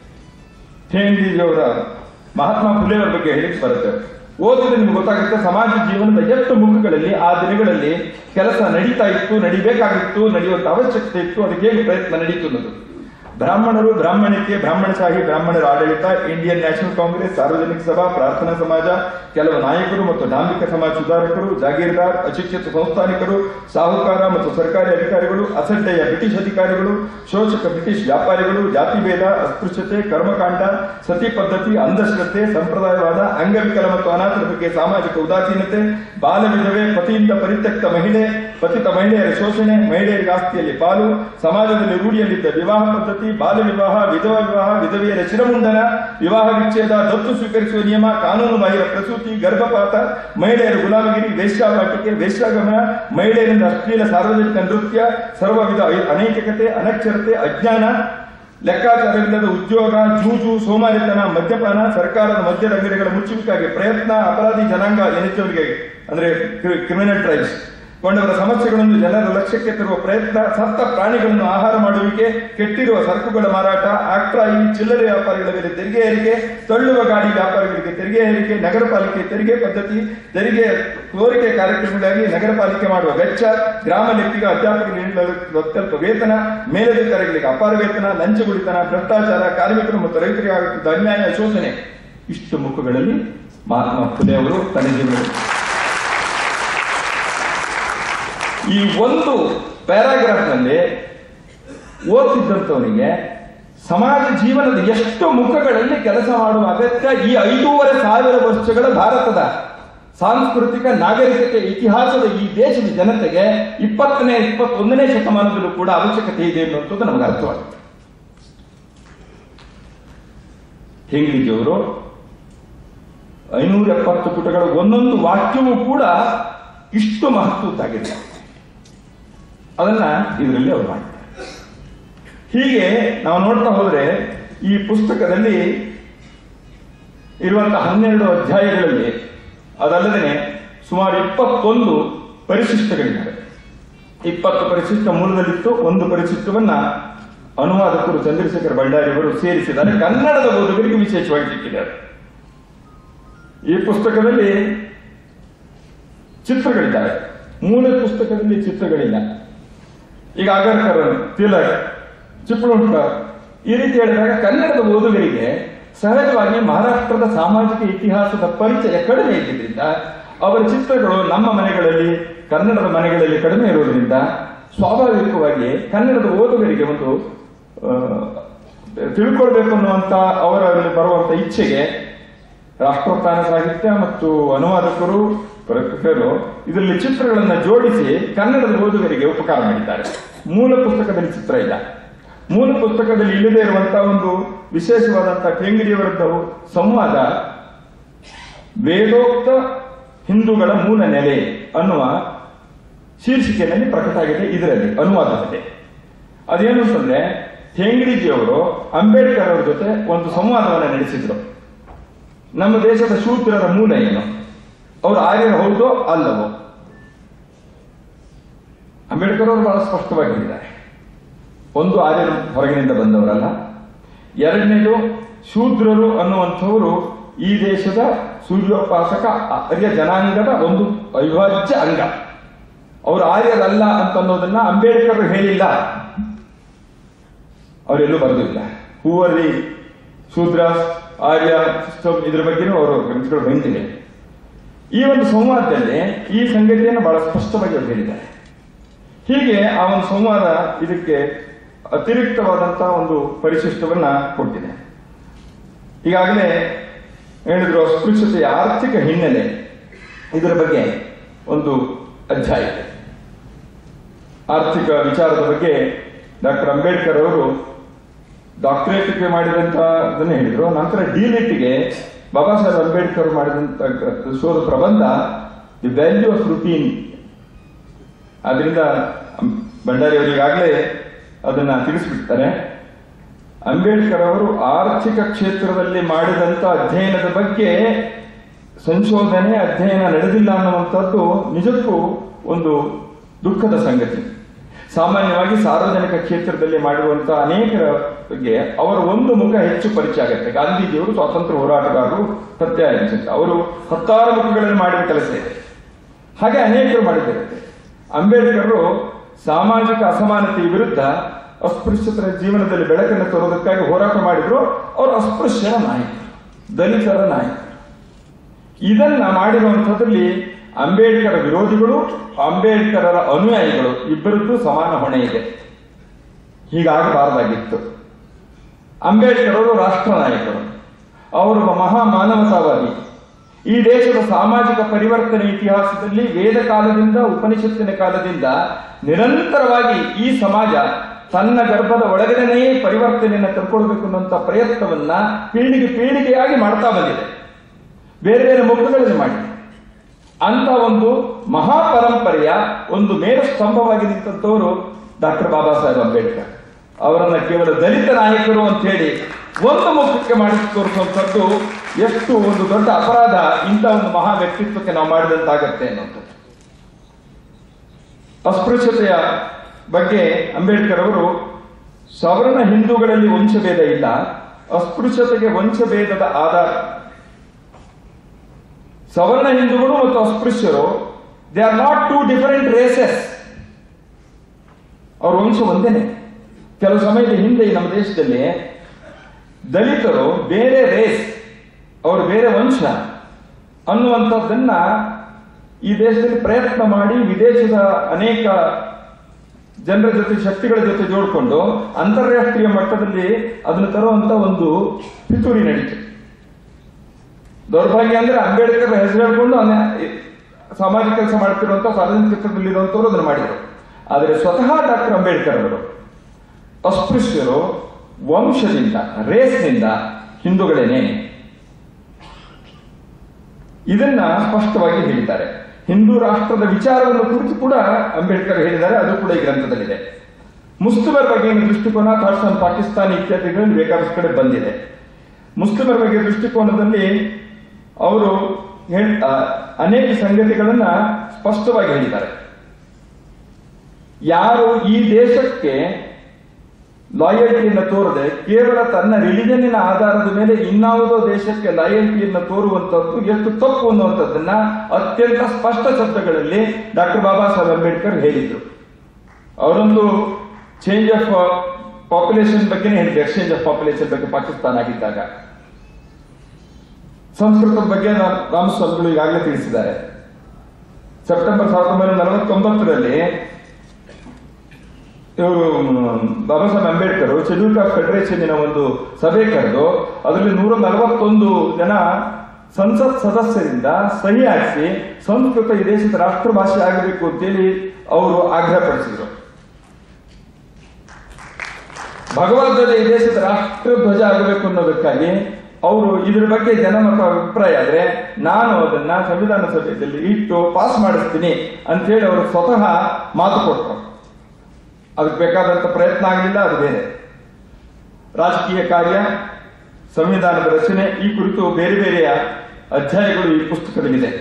ಥೇಂಗಡಿಜಿಯವರ ಮಹಾತ್ಮ ಫುಲೆಯವರ ಬಗ್ಗೆ ಹೇಳಿಕ್ಕೆ ಬರುತ್ತೆ. ಓದಿದ್ರೆ ನಿಮ್ಗೆ ಗೊತ್ತಾಗುತ್ತೆ ಸಮಾಜ ಜೀವನದ ಎಷ್ಟು ಮುಖಗಳಲ್ಲಿ ಆ ದಿನಗಳಲ್ಲಿ ಕೆಲಸ ನಡೀತಾ ಇತ್ತು, ನಡಿಬೇಕಾಗಿತ್ತು, ನಡೆಯುವಂತ ಅವಶ್ಯಕತೆ ಇತ್ತು, ಅದಕ್ಕೆ ಹೇಗೆ ಪ್ರಯತ್ನ ನಡೀತು ಅನ್ನೋದು. ಬ್ರಾಹ್ಮಣರು, ಬ್ರಾಹ್ಮಣಿಕೆ, ಬ್ರಾಹ್ಮಣಶಾಹಿ, ಬ್ರಾಹ್ಮಣರ ಆಡಳಿತ, ಇಂಡಿಯನ್ ನ್ಯಾಷನಲ್ ಕಾಂಗ್ರೆಸ್, ಸಾರ್ವಜನಿಕ ಸಭಾ, ಪ್ರಾರ್ಥನಾ ಸಮಾಜ, ಕೆಲವು ನಾಯಕರು ಮತ್ತು ಡಾಂಬಿಕ ಸಮಾಜ ಸುಧಾರಕರು, ಜಾಗೀರ್ದಾರ್, ಅಶಿಕ್ಷಿತ ಸಂಸ್ಥಾನಿಕರು, ಸಾಹುಕಾರ ಮತ್ತು ಸರ್ಕಾರಿ ಅಧಿಕಾರಿಗಳು, ಅಸಡ್ಡೆಯ ಬ್ರಿಟಿಷ್ ಅಧಿಕಾರಿಗಳು, ಶೋಷಕ ಬ್ರಿಟಿಷ್ ವ್ಯಾಪಾರಿಗಳು, ಜಾತಿಭೇದ, ಅಸ್ಪೃಶ್ಯತೆ, ಕರ್ಮಕಾಂಡ, ಸತಿ ಪದ್ಧತಿ, ಅಂಧಶ್ರದ್ಧೆ, ಸಂಪ್ರದಾಯವಾದ, ಅಂಗವಿಕಲ ಮತ್ತು ಅನಾಥರ ಬಗ್ಗೆ ಸಾಮಾಜಿಕ ಉದಾಸೀನತೆ, ಬಾಲ ವಿಧವೆ, ಪತಿಯಿಂದ ಪರಿತ್ಯಕ್ತ ಮಹಿಳೆ, ಪತಿತ ಮಹಿಳೆಯರ ಶೋಷಣೆ, ಮಹಿಳೆಯರಿಗೆ ಆಸ್ತಿಯಲ್ಲಿ ಪಾಲು, ಸಮಾಜದಲ್ಲಿ ರೂಢಿಯಲ್ಲಿದ್ದ ವಿವಾಹ ಪದ್ಧತಿ, ಬಾಲ ವಿವಾಹ, ವಿಧವಾ ವಿವಾಹ, ವಿಧವೆಯರ ಶಿರಮುಂಡನ, ವಿವಾಹ ವಿಚ್ಛೇದ, ದತ್ತು ಸ್ವೀಕರಿಸುವ ನಿಯಮ, ಕಾನೂನು ಬಾಹಿರ ಪ್ರಸೂತಿ, ಗರ್ಭಪಾತ, ಮಹಿಳೆಯರ ಗುಲಾಮಗಿರಿ, ವೇಶ್ಯಾವಾಟಿಕೆ, ವೇಶ್ಯಾಗಮನ, ಮಹಿಳೆಯರಿಂದ ಅಶ್ಲೀಲ ಸಾರ್ವಜನಿಕ ನೃತ್ಯ, ಸರ್ವವಿಧ ಅನೈತಿಕತೆ, ಅನಕ್ಷರತೆ, ಅಜ್ಞಾನ, ಲೆಕ್ಕಾಚಾರವಿಲ್ಲದ ಉದ್ಯೋಗ, ಜೂಜು, ಸೋಮಾರಿತನ, ಮದ್ಯಪಾನ, ಸರ್ಕಾರದ ಮದ್ಯದ ಅಂಗಡಿಗಳ ಮುಚ್ಚುವಿಕೆಗೆ ಪ್ರಯತ್ನ, ಅಪರಾಧಿ ಜನಾಂಗ ಎನಿಸುವವರಿಗೆ ಅಂದ್ರೆ ಕ್ರಿಮಿನಲ್ ಟ್ರೈಬ್ಸ್ ಕೊಂಡವರ ಸಮಸ್ಯೆಗಳನ್ನು ಜನರ ಲಕ್ಷ್ಯಕ್ಕೆ ತರುವ ಪ್ರಯತ್ನ, ಸತ್ತ ಪ್ರಾಣಿಗಳನ್ನು ಆಹಾರ ಮಾಡುವಿಕೆ, ಕೆಟ್ಟಿರುವ ಸರಕುಗಳ ಮಾರಾಟ, ಆಕ್ಟ್ರಾಯಿ, ಚಿಲ್ಲರೆ ವ್ಯಾಪಾರಿಗಳ ಮೇಲೆ ತೆರಿಗೆ ಏರಿಕೆ, ತಳ್ಳುವ ಗಾಡಿ ವ್ಯಾಪಾರಿಗಳಿಗೆ ತೆರಿಗೆ ಏರಿಕೆ, ನಗರ ಪಾಲಿಕೆ ತೆರಿಗೆ ಪದ್ಧತಿ, ತೆರಿಗೆ ಕೋರಿಕೆ ಕಾರ್ಯಕ್ರಮಗಳಿಗಾಗಿ ನಗರ ಪಾಲಿಕೆ ಮಾಡುವ ವೆಚ್ಚ, ಗ್ರಾಮ ಲೆಕ್ಕಿಗ ಅಧ್ಯಾಪಕರಿಗೆ ನೀಡಲು ವೇತನ, ಮೇಲಧಿಕಾರಿಗಳಿಗೆ ಅಪಾರ ವೇತನ, ಲಂಚಗುಳಿತನ, ಭ್ರಷ್ಟಾಚಾರ, ಕಾರ್ಮಿಕರು ಮತ್ತು ರೈತರಿಗೆ ಆಗುತ್ತಿದ್ದ ಅನ್ಯಾಯ, ಶೋಷಣೆ. ಇಷ್ಟು ಮುಖಗಳಲ್ಲಿ ಮಹಾತ್ಮ ಫುಲೆ ಅವರು ತನ್ನ ಈ ಒಂದು ಪ್ಯಾರಾಗ್ರಾಫ್ ನಲ್ಲಿ ಓದ್ತಿದ್ದಂಥವನಿಗೆ ಸಮಾಜ ಜೀವನದ ಎಷ್ಟು ಮುಖಗಳಲ್ಲಿ ಕೆಲಸ ಮಾಡುವ ಅಗತ್ಯ ಈ ಐದೂವರೆ ಸಾವಿರ ವರ್ಷಗಳ ಭಾರತದ ಸಾಂಸ್ಕೃತಿಕ ನಾಗರಿಕತೆ ಇತಿಹಾಸದ ಈ ದೇಶದ ಜನತೆಗೆ ಇಪ್ಪತ್ತನೇ ಇಪ್ಪತ್ತೊಂದನೇ ಶತಮಾನದಲ್ಲೂ ಕೂಡ ಅವಶ್ಯಕತೆ ಇದೆ ಅನ್ನುವಂಥದ್ದು ನಮಗೆ ಅರ್ಥವಾಗುತ್ತೆ. ಥೇಂಗಡಿಜಿಯವರು ಐನೂರ ಎಪ್ಪತ್ತು ಪುಟಗಳ ಒಂದೊಂದು ವಾಕ್ಯವೂ ಕೂಡ ಇಷ್ಟು ಮಹತ್ವದ್ದಾಗಿದೆ. ಅದನ್ನ ಇದರಲ್ಲಿ ಅವರು ಮಾಡ್ತಾರೆ. ಹೀಗೆ ನಾವು ನೋಡ್ತಾ ಹೋದ್ರೆ ಈ ಪುಸ್ತಕದಲ್ಲಿ ಇರುವಂತಹ ಹನ್ನೆರಡು ಅಧ್ಯಾಯಗಳಲ್ಲಿ ಅದಲ್ಲದೆ ಸುಮಾರು ಇಪ್ಪತ್ತೊಂದು ಪರಿಶಿಷ್ಟಗಳಿದ್ದಾರೆ. ಇಪ್ಪತ್ತು ಪರಿಶಿಷ್ಟ ಮೂಲದಲ್ಲಿತ್ತು. ಒಂದು ಪರಿಶಿಷ್ಟವನ್ನ ಅನುವಾದಕರು ಚಂದ್ರಶೇಖರ್ ಬಳ್ಳಾರಿ ಅವರು ಸೇರಿಸಿದ್ದಾರೆ. ಕನ್ನಡದ ಓದುಗರಿಗೆ ವಿಶೇಷವಾಗಿ ಸಿಕ್ಕಿದ್ದಾರೆ. ಈ ಪುಸ್ತಕದಲ್ಲಿ ಚಿತ್ರಗಳಿದ್ದಾರೆ. ಮೂಲ ಪುಸ್ತಕದಲ್ಲಿ ಚಿತ್ರಗಳಿಲ್ಲ. ಈಗ ಅಗರ್ಕರ್, ತಿಲಕ್, ಚಿಪ್ಳುಂಕರ್ ಈ ರೀತಿ ಹೇಳಿದಾಗ ಕನ್ನಡದ ಓದುಗರಿಗೆ ಸಹಜವಾಗಿ ಮಹಾರಾಷ್ಟ್ರದ ಸಾಮಾಜಿಕ ಇತಿಹಾಸದ ಪರಿಚಯ ಕಡಿಮೆ ಇದ್ದಿದ್ದರಿಂದ ಅವರ ಚಿತ್ರಗಳು ನಮ್ಮ ಮನೆಗಳಲ್ಲಿ, ಕನ್ನಡದ ಮನೆಗಳಲ್ಲಿ ಕಡಿಮೆ ಇರುವುದರಿಂದ ಸ್ವಾಭಾವಿಕವಾಗಿ ಕನ್ನಡದ ಓದುಗರಿಗೆ ಒಂದು ತಿಳ್ಕೊಳ್ಬೇಕು ಅನ್ನುವಂತ ಅವರಲ್ಲಿ ಬರುವಂತ ಇಚ್ಛೆಗೆ ರಾಷ್ಟ್ರೋತ್ಥಾನ ಸಾಹಿತ್ಯ ಮತ್ತು ಅನುವಾದಕರು ಇದರಲ್ಲಿ ಚಿತ್ರಗಳನ್ನು ಜೋಡಿಸಿ ಕನ್ನಡದ ಓದುಗರಿಗೆ ಉಪಕಾರ ಮಾಡಿದ್ದಾರೆ. ಮೂಲ ಪುಸ್ತಕದಲ್ಲಿ ಚಿತ್ರ ಇಲ್ಲ. ಮೂಲ ಪುಸ್ತಕದಲ್ಲಿ ಇಲ್ಲದೆ ಇರುವಂತಹ ಒಂದು ವಿಶೇಷವಾದಂತಹ ಥೇಂಗಡಿಯವರದ್ದು ಸಂವಾದ ವೇದೋಕ್ತ ಹಿಂದೂಗಳ ಮೂಲ ನೆಲೆ ಅನ್ನುವ ಶೀರ್ಷಿಕೆಯಲ್ಲಿ ಪ್ರಕಟ ಆಗಿದೆ. ಇದರಲ್ಲಿ ಅನುವಾದವಿದೆ. ಅದೇನು ಅಂತಂದ್ರೆ ಥೇಂಗಡಿಜಿಯವರು ಅಂಬೇಡ್ಕರ್ ಅವರ ಜೊತೆ ಒಂದು ಸಂವಾದವನ್ನು ನಡೆಸಿದ್ರು. ನಮ್ಮ ದೇಶದ ಶೂದ್ರರ ಮೂಲ ಏನು, ಅವರು ಆರ್ಯರು ಹೌದೋ ಅಲ್ಲವೋ? ಅಂಬೇಡ್ಕರ್ ಅವರು ಬಹಳ ಸ್ಪಷ್ಟವಾಗಿ ಹೇಳಿದ್ದಾರೆ. ಒಂದು, ಆರ್ಯರು ಹೊರಗಿನಿಂದ ಬಂದವರಲ್ಲ. ಎರಡನೇದು, ಶೂದ್ರರು ಅನ್ನುವಂಥವರು ಈ ದೇಶದ ಸೂರ್ಯೋಪಾಸಕ ಆರ್ಯ ಜನಾಂಗದ ಒಂದು ಅವಿಭಾಜ್ಯ ಅಂಗ. ಅವರು ಆರ್ಯರಲ್ಲ ಅಂತ ಅನ್ನೋದನ್ನ ಅಂಬೇಡ್ಕರ್ ಹೇಳಿಲ್ಲ, ಅವರೆಲ್ಲೂ ಬರೆದಿಲ್ಲ. ಹೂವಲ್ಲಿ ಶೂದ್ರ ಆರ್ಯ ಸಿಸ್ಟಮ್ ಇದ್ರ ಬಗ್ಗೆನೂ ಅವರು ಗ್ರಂಥಗಳು ಬಂದಿದೆ. ಈ ಒಂದು ಸಂವಾದದಲ್ಲಿ ಈ ಸಂಗತಿಯನ್ನು ಬಹಳ ಸ್ಪಷ್ಟವಾಗಿ ಅವರು ಹೇಳಿದ್ದಾರೆ. ಹೀಗೆ ಆ ಒಂದು ಸಂವಾದ ಇದಕ್ಕೆ ಅತಿರಿಕ್ತವಾದಂತಹ ಒಂದು ಪರಿಶಿಷ್ಟವನ್ನ ಕೊಟ್ಟಿದೆ. ಈಗಾಗಲೇ ಹೇಳಿದ್ರು ಅಸ್ಪೃಶ್ಯತೆಯ ಆರ್ಥಿಕ ಹಿನ್ನೆಲೆ, ಇದರ ಬಗ್ಗೆ ಒಂದು ಅಧ್ಯಾಯ ಇದೆ. ಆರ್ಥಿಕ ವಿಚಾರದ ಬಗ್ಗೆ ಡಾಕ್ಟರ್ ಅಂಬೇಡ್ಕರ್ ಅವರು ಡಾಕ್ಟರೇಟ್ಗೆ ಮಾಡಿದಂತದನ್ನ ಹೇಳಿದ್ರು. ನಂತರ ಡಿಲಿಟ್ಗೆ ಬಾಬಾ ಸಾಹೇಬ್ ಅಂಬೇಡ್ಕರ್ ಮಾಡಿದಂತ ಶೋಧ ಪ್ರಬಂಧ ದಿ ವ್ಯಾಲ್ಯೂ ಆಫ್ ರುಟೀನ್. ಆದ್ರಿಂದ ಭಂಡಾರಿ ಅವರಿಗಾಗಲೇ ಅದನ್ನ ತಿಳಿಸ್ಬಿಡ್ತಾರೆ. ಅಂಬೇಡ್ಕರ್ ಅವರು ಆರ್ಥಿಕ ಕ್ಷೇತ್ರದಲ್ಲಿ ಮಾಡಿದಂತ ಅಧ್ಯಯನದ ಬಗ್ಗೆ ಸಂಶೋಧನೆ ಅಧ್ಯಯನ ನಡೆದಿಲ್ಲ ಅನ್ನುವಂಥದ್ದು ನಿಜಕ್ಕೂ ಒಂದು ದುಃಖದ ಸಂಗತಿ. ಸಾಮಾನ್ಯವಾಗಿ ಸಾರ್ವಜನಿಕ ಕ್ಷೇತ್ರದಲ್ಲಿ ಮಾಡಿರುವಂತಹ ಅನೇಕರ ಬಗ್ಗೆ ಅವರ ಒಂದು ಮುಖ ಹೆಚ್ಚು ಪರಿಚಯ ಆಗುತ್ತೆ. ಗಾಂಧೀಜಿಯವರು ಸ್ವಾತಂತ್ರ್ಯ ಹೋರಾಟಗಾರರು ಸತ್ಯಾಹಿಂಸಕ, ಅವರು ಹತ್ತಾರು ಮುಖಗಳಲ್ಲಿ ಮಾಡಿದ ಕೆಲಸ ಇದೆ. ಹಾಗೆ ಅನೇಕರು ಮಾಡಿದ್ದಾರೆ. ಅಂಬೇಡ್ಕರ್ ಸಾಮಾಜಿಕ ಅಸಮಾನತೆಯ ವಿರುದ್ಧ ಅಸ್ಪೃಶ್ಯತರ ಜೀವನದಲ್ಲಿ ಬೆಳಕನ್ನು ತರೋದಕ್ಕಾಗಿ ಹೋರಾಟ ಮಾಡಿದ್ರು. ಅವರು ಅಸ್ಪೃಶ್ಯರ ನಾಯಕರು, ದಲಿತರ ನಾಯಕರು. ಇದನ್ನ ಮಾಡಿರುವಂಥದ್ರಲ್ಲಿ ಅಂಬೇಡ್ಕರ್ ವಿರೋಧಿಗಳು, ಅಂಬೇಡ್ಕರರ ಅನುಯಾಯಿಗಳು ಇಬ್ಬರದ್ದು ಸಮಾನ ಹೊಣೆ ಇದೆ. ಹೀಗಾಗಬಾರದಾಗಿತ್ತು. ಅಂಬೇಡ್ಕರ್ ಅವರು ರಾಷ್ಟ್ರ ನಾಯಕರು, ಅವರು ಮಹಾ ಮಾನವತಾವಾದಿ. ಈ ದೇಶದ ಸಾಮಾಜಿಕ ಪರಿವರ್ತನೆ ಇತಿಹಾಸದಲ್ಲಿ ವೇದ ಕಾಲದಿಂದ ಉಪನಿಷತ್ತಿನ ಕಾಲದಿಂದ ನಿರಂತರವಾಗಿ ಈ ಸಮಾಜ ತನ್ನ ಗರ್ಭದ ಒಳಗಡೆನೆಯೇ ಪರಿವರ್ತನೆಯನ್ನು ತಂದುಕೊಳ್ಬೇಕು ಅನ್ನುವಂಥ ಪ್ರಯತ್ನವನ್ನ ಪೀಳಿಗೆ ಪೀಳಿಗೆಯಾಗಿ ಮಾಡ್ತಾ ಬಂದಿದೆ, ಬೇರೆ ಬೇರೆ ಮುಖಗಳಲ್ಲಿ ಮಾಡಿ. ಅಂತ ಒಂದು ಮಹಾಪರಂಪರೆಯ ಒಂದು ಮೇರು ಸ್ತಂಭವಾಗಿ ನಿಂತವರು ಡಾಕ್ಟರ್ ಬಾಬಾ ಸಾಹೇಬ್ ಅಂಬೇಡ್ಕರ್. ಅವರನ್ನ ಕೇವಲ ದಲಿತ ನಾಯಕರು ಅಂತ ಹೇಳಿ ಒಂದು ಮುಖಕ್ಕೆ ಮಾಡಿ ತೋರಿಸುವಂಥದ್ದು ಎಷ್ಟು ಒಂದು ದೊಡ್ಡ ಅಪರಾಧ ಇಂಥ ಒಂದು ಮಹಾ ವ್ಯಕ್ತಿತ್ವಕ್ಕೆ ನಾವು ಮಾಡಿದಂತಾಗತ್ತೆ ಅನ್ನುವಂಥದ್ದು. ಅಸ್ಪೃಶ್ಯತೆಯ ಬಗ್ಗೆ ಅಂಬೇಡ್ಕರ್ ಅವರು ಸವರ್ಣ ಹಿಂದೂಗಳಲ್ಲಿ ವಂಶಭೇದ ಇಲ್ಲ, ಅಸ್ಪೃಶ್ಯತೆಗೆ ವಂಶಭೇದದ ಆಧಾರ. ಸವರ್ಣ ಹಿಂದೂಗಳು ಮತ್ತು ಅಸ್ಪೃಶ್ಯರು they are not two different races. ಅವ್ರ ವಂಶ ಒಂದೇನೆ. ಕೆಲವು ಸಮಯದ ಹಿಂದೆ ನಮ್ಮ ದೇಶದಲ್ಲಿ ದಲಿತರು ಬೇರೆ ರೇಸ್, ಅವರು ಬೇರೆ ವಂಶ ಅನ್ನುವಂಥದ್ದನ್ನ ಈ ದೇಶದಲ್ಲಿ ಪ್ರಯತ್ನ ಮಾಡಿ ವಿದೇಶದ ಅನೇಕ ಜನರ ಜೊತೆ ಶಕ್ತಿಗಳ ಜೊತೆ ಜೋಡಿಕೊಂಡು ಅಂತಾರಾಷ್ಟ್ರೀಯ ಮಟ್ಟದಲ್ಲಿ ಅದನ್ನು ತರುವಂತ ಒಂದು ಪಿತೂರಿ ನಡೀತು. ದೌರ್ಭಾಗ್ಯ ಅಂದ್ರೆ ಅಂಬೇಡ್ಕರ್ ಹೆಸರು ಹೇಳ್ಕೊಂಡು ಸಾಮಾಜಿಕ ಕೆಲಸ ಮಾಡ್ತಿರುವಂತ ಸಾರ್ವಜನಿಕ ಕ್ಷೇತ್ರದಲ್ಲಿ ಇರುವಂತವ್ರು ಅದನ್ನು ಮಾಡಿದರು. ಆದರೆ ಸ್ವತಃ ಡಾಕ್ಟರ್ ಅಂಬೇಡ್ಕರ್ ಅವರು ಅಸ್ಪೃಶ್ಯರು ವಂಶದಿಂದ, ರೇಸ್ನಿಂದ ಹಿಂದೂಗಳೇನೆ, ಇದನ್ನ ಸ್ಪಷ್ಟವಾಗಿ ಹೇಳಿದ್ದಾರೆ. ಹಿಂದೂ ರಾಷ್ಟ್ರದ ವಿಚಾರವನ್ನು ಕುರಿತು ಕೂಡ ಅಂಬೇಡ್ಕರ್ ಹೇಳಿದ್ದಾರೆ, ಅದು ಕೂಡ ಈ ಗ್ರಂಥದಲ್ಲಿದೆ. ಮುಸ್ಲಿಮರ ಬಗ್ಗೆ ದೃಷ್ಟಿಕೋನ ತಾಷ್ತಾನ್, ಪಾಕಿಸ್ತಾನ ಇತ್ಯಾದಿಗಳಲ್ಲಿ ಬೇಕಾದಷ್ಟು ಕಡೆ ಬಂದಿದೆ. ಮುಸ್ಲಿಮರ ಬಗ್ಗೆ ದೃಷ್ಟಿಕೋನದಲ್ಲಿ ಅವರು ಅನೇಕ ಸಂಗತಿಗಳನ್ನ ಸ್ಪಷ್ಟವಾಗಿ ಹೇಳಿದ್ದಾರೆ. ಯಾರು ಈ ದೇಶಕ್ಕೆ ಲಾಯಲ್ಟಿಯನ್ನು ತೋರದೆ ಕೇವಲ ತನ್ನ ರಿಲಿಜನ್ನಿನ ಆಧಾರದ ಮೇಲೆ ಇನ್ನಾವುದೋ ದೇಶಕ್ಕೆ ಲಾಯಲ್ಟಿಯನ್ನು ತೋರುವಂತದ್ದು ಎಷ್ಟು ತಪ್ಪು ಅನ್ನುವಂಥದ್ದನ್ನ ಅತ್ಯಂತ ಸ್ಪಷ್ಟ ಶಬ್ದಗಳಲ್ಲಿ ಡಾಕ್ಟರ್ ಬಾಬಾ ಸಾಹೇಬ್ ಅಂಬೇಡ್ಕರ್ ಹೇಳಿದ್ರು. ಅವರೊಂದು ಚೇಂಜ್ ಆಫ್ ಪಾಪ್ಯುಲೇಷನ್ ಬಗ್ಗೆನೇ ಹೇಳಿದ್ರು, ಎಕ್ಸ್ಚೇಂಜ್ ಆಫ್ ಪಾಪ್ಯುಲೇಷನ್ ಬಗ್ಗೆ ಪಾಕಿಸ್ತಾನ ಆಗಿದ್ದಾಗ. ಸಂಸ್ಕೃತದ ಬಗ್ಗೆ ರಾಮಸ್ವಾಮಿಗಳು ಈಗಾಗಲೇ ತಿಳಿಸಿದ್ದಾರೆ. ಸೆಪ್ಟೆಂಬರ್ ಸಾವಿರದ ಒಂಬೈನೂರ ನಲವತ್ತೊಂಬತ್ತರಲ್ಲಿ ಇವರು ಬಾಬಾ ಸಾಹೇಬ್ ಅಂಬೇಡ್ಕರ್ ಶೆಡ್ಯೂಲ್ ಕಾಸ್ಟ್ ಫೆಡರೇಷನ್ನಿನ ಒಂದು ಸಭೆ ಕರೆದು ಅದರಲ್ಲಿ ನೂರ ನಲವತ್ತೊಂದು ಜನ ಸಂಸತ್ ಸದಸ್ಯರಿಂದ ಸಹಿ ಹಾಕಿಸಿ ಸಂಸ್ಕೃತ ಈ ದೇಶದ ರಾಷ್ಟ್ರ ಭಾಷೆ ಆಗಬೇಕು ಅಂತೇಳಿ ಅವರು ಆಗ್ರಹ ಪಡಿಸಿದರು. ಭಗವದ್ಗೀತೆ ಈ ದೇಶದ ರಾಷ್ಟ್ರ ಧ್ವಜ ಆಗಬೇಕು ಅನ್ನೋದಕ್ಕಾಗಿ ಅವರು ಇದ್ರ ಬಗ್ಗೆ ಜನಮತ ಅಭಿಪ್ರಾಯ ಆದ್ರೆ ನಾನು ಅದನ್ನ ಸಂವಿಧಾನ ಸಭೆಯಲ್ಲಿ ಇಟ್ಟು ಪಾಸ್ ಮಾಡಿಸ್ತೀನಿ ಅಂತ ಹೇಳಿ ಅವರು ಸ್ವತಃ ಮಾತು ಕೊಟ್ಟರು. ಅದಕ್ಕೆ ಬೇಕಾದಂತ ಪ್ರಯತ್ನ ಆಗಲಿಲ್ಲ, ಅದು ಬೇರೆ. ರಾಜಕೀಯ ಕಾರ್ಯ, ಸಂವಿಧಾನದ ರಚನೆ, ಈ ಕುರಿತು ಬೇರೆ ಬೇರೆಯ ಅಧ್ಯಾಯಗಳು ಈ ಪುಸ್ತಕದಲ್ಲಿದೆ.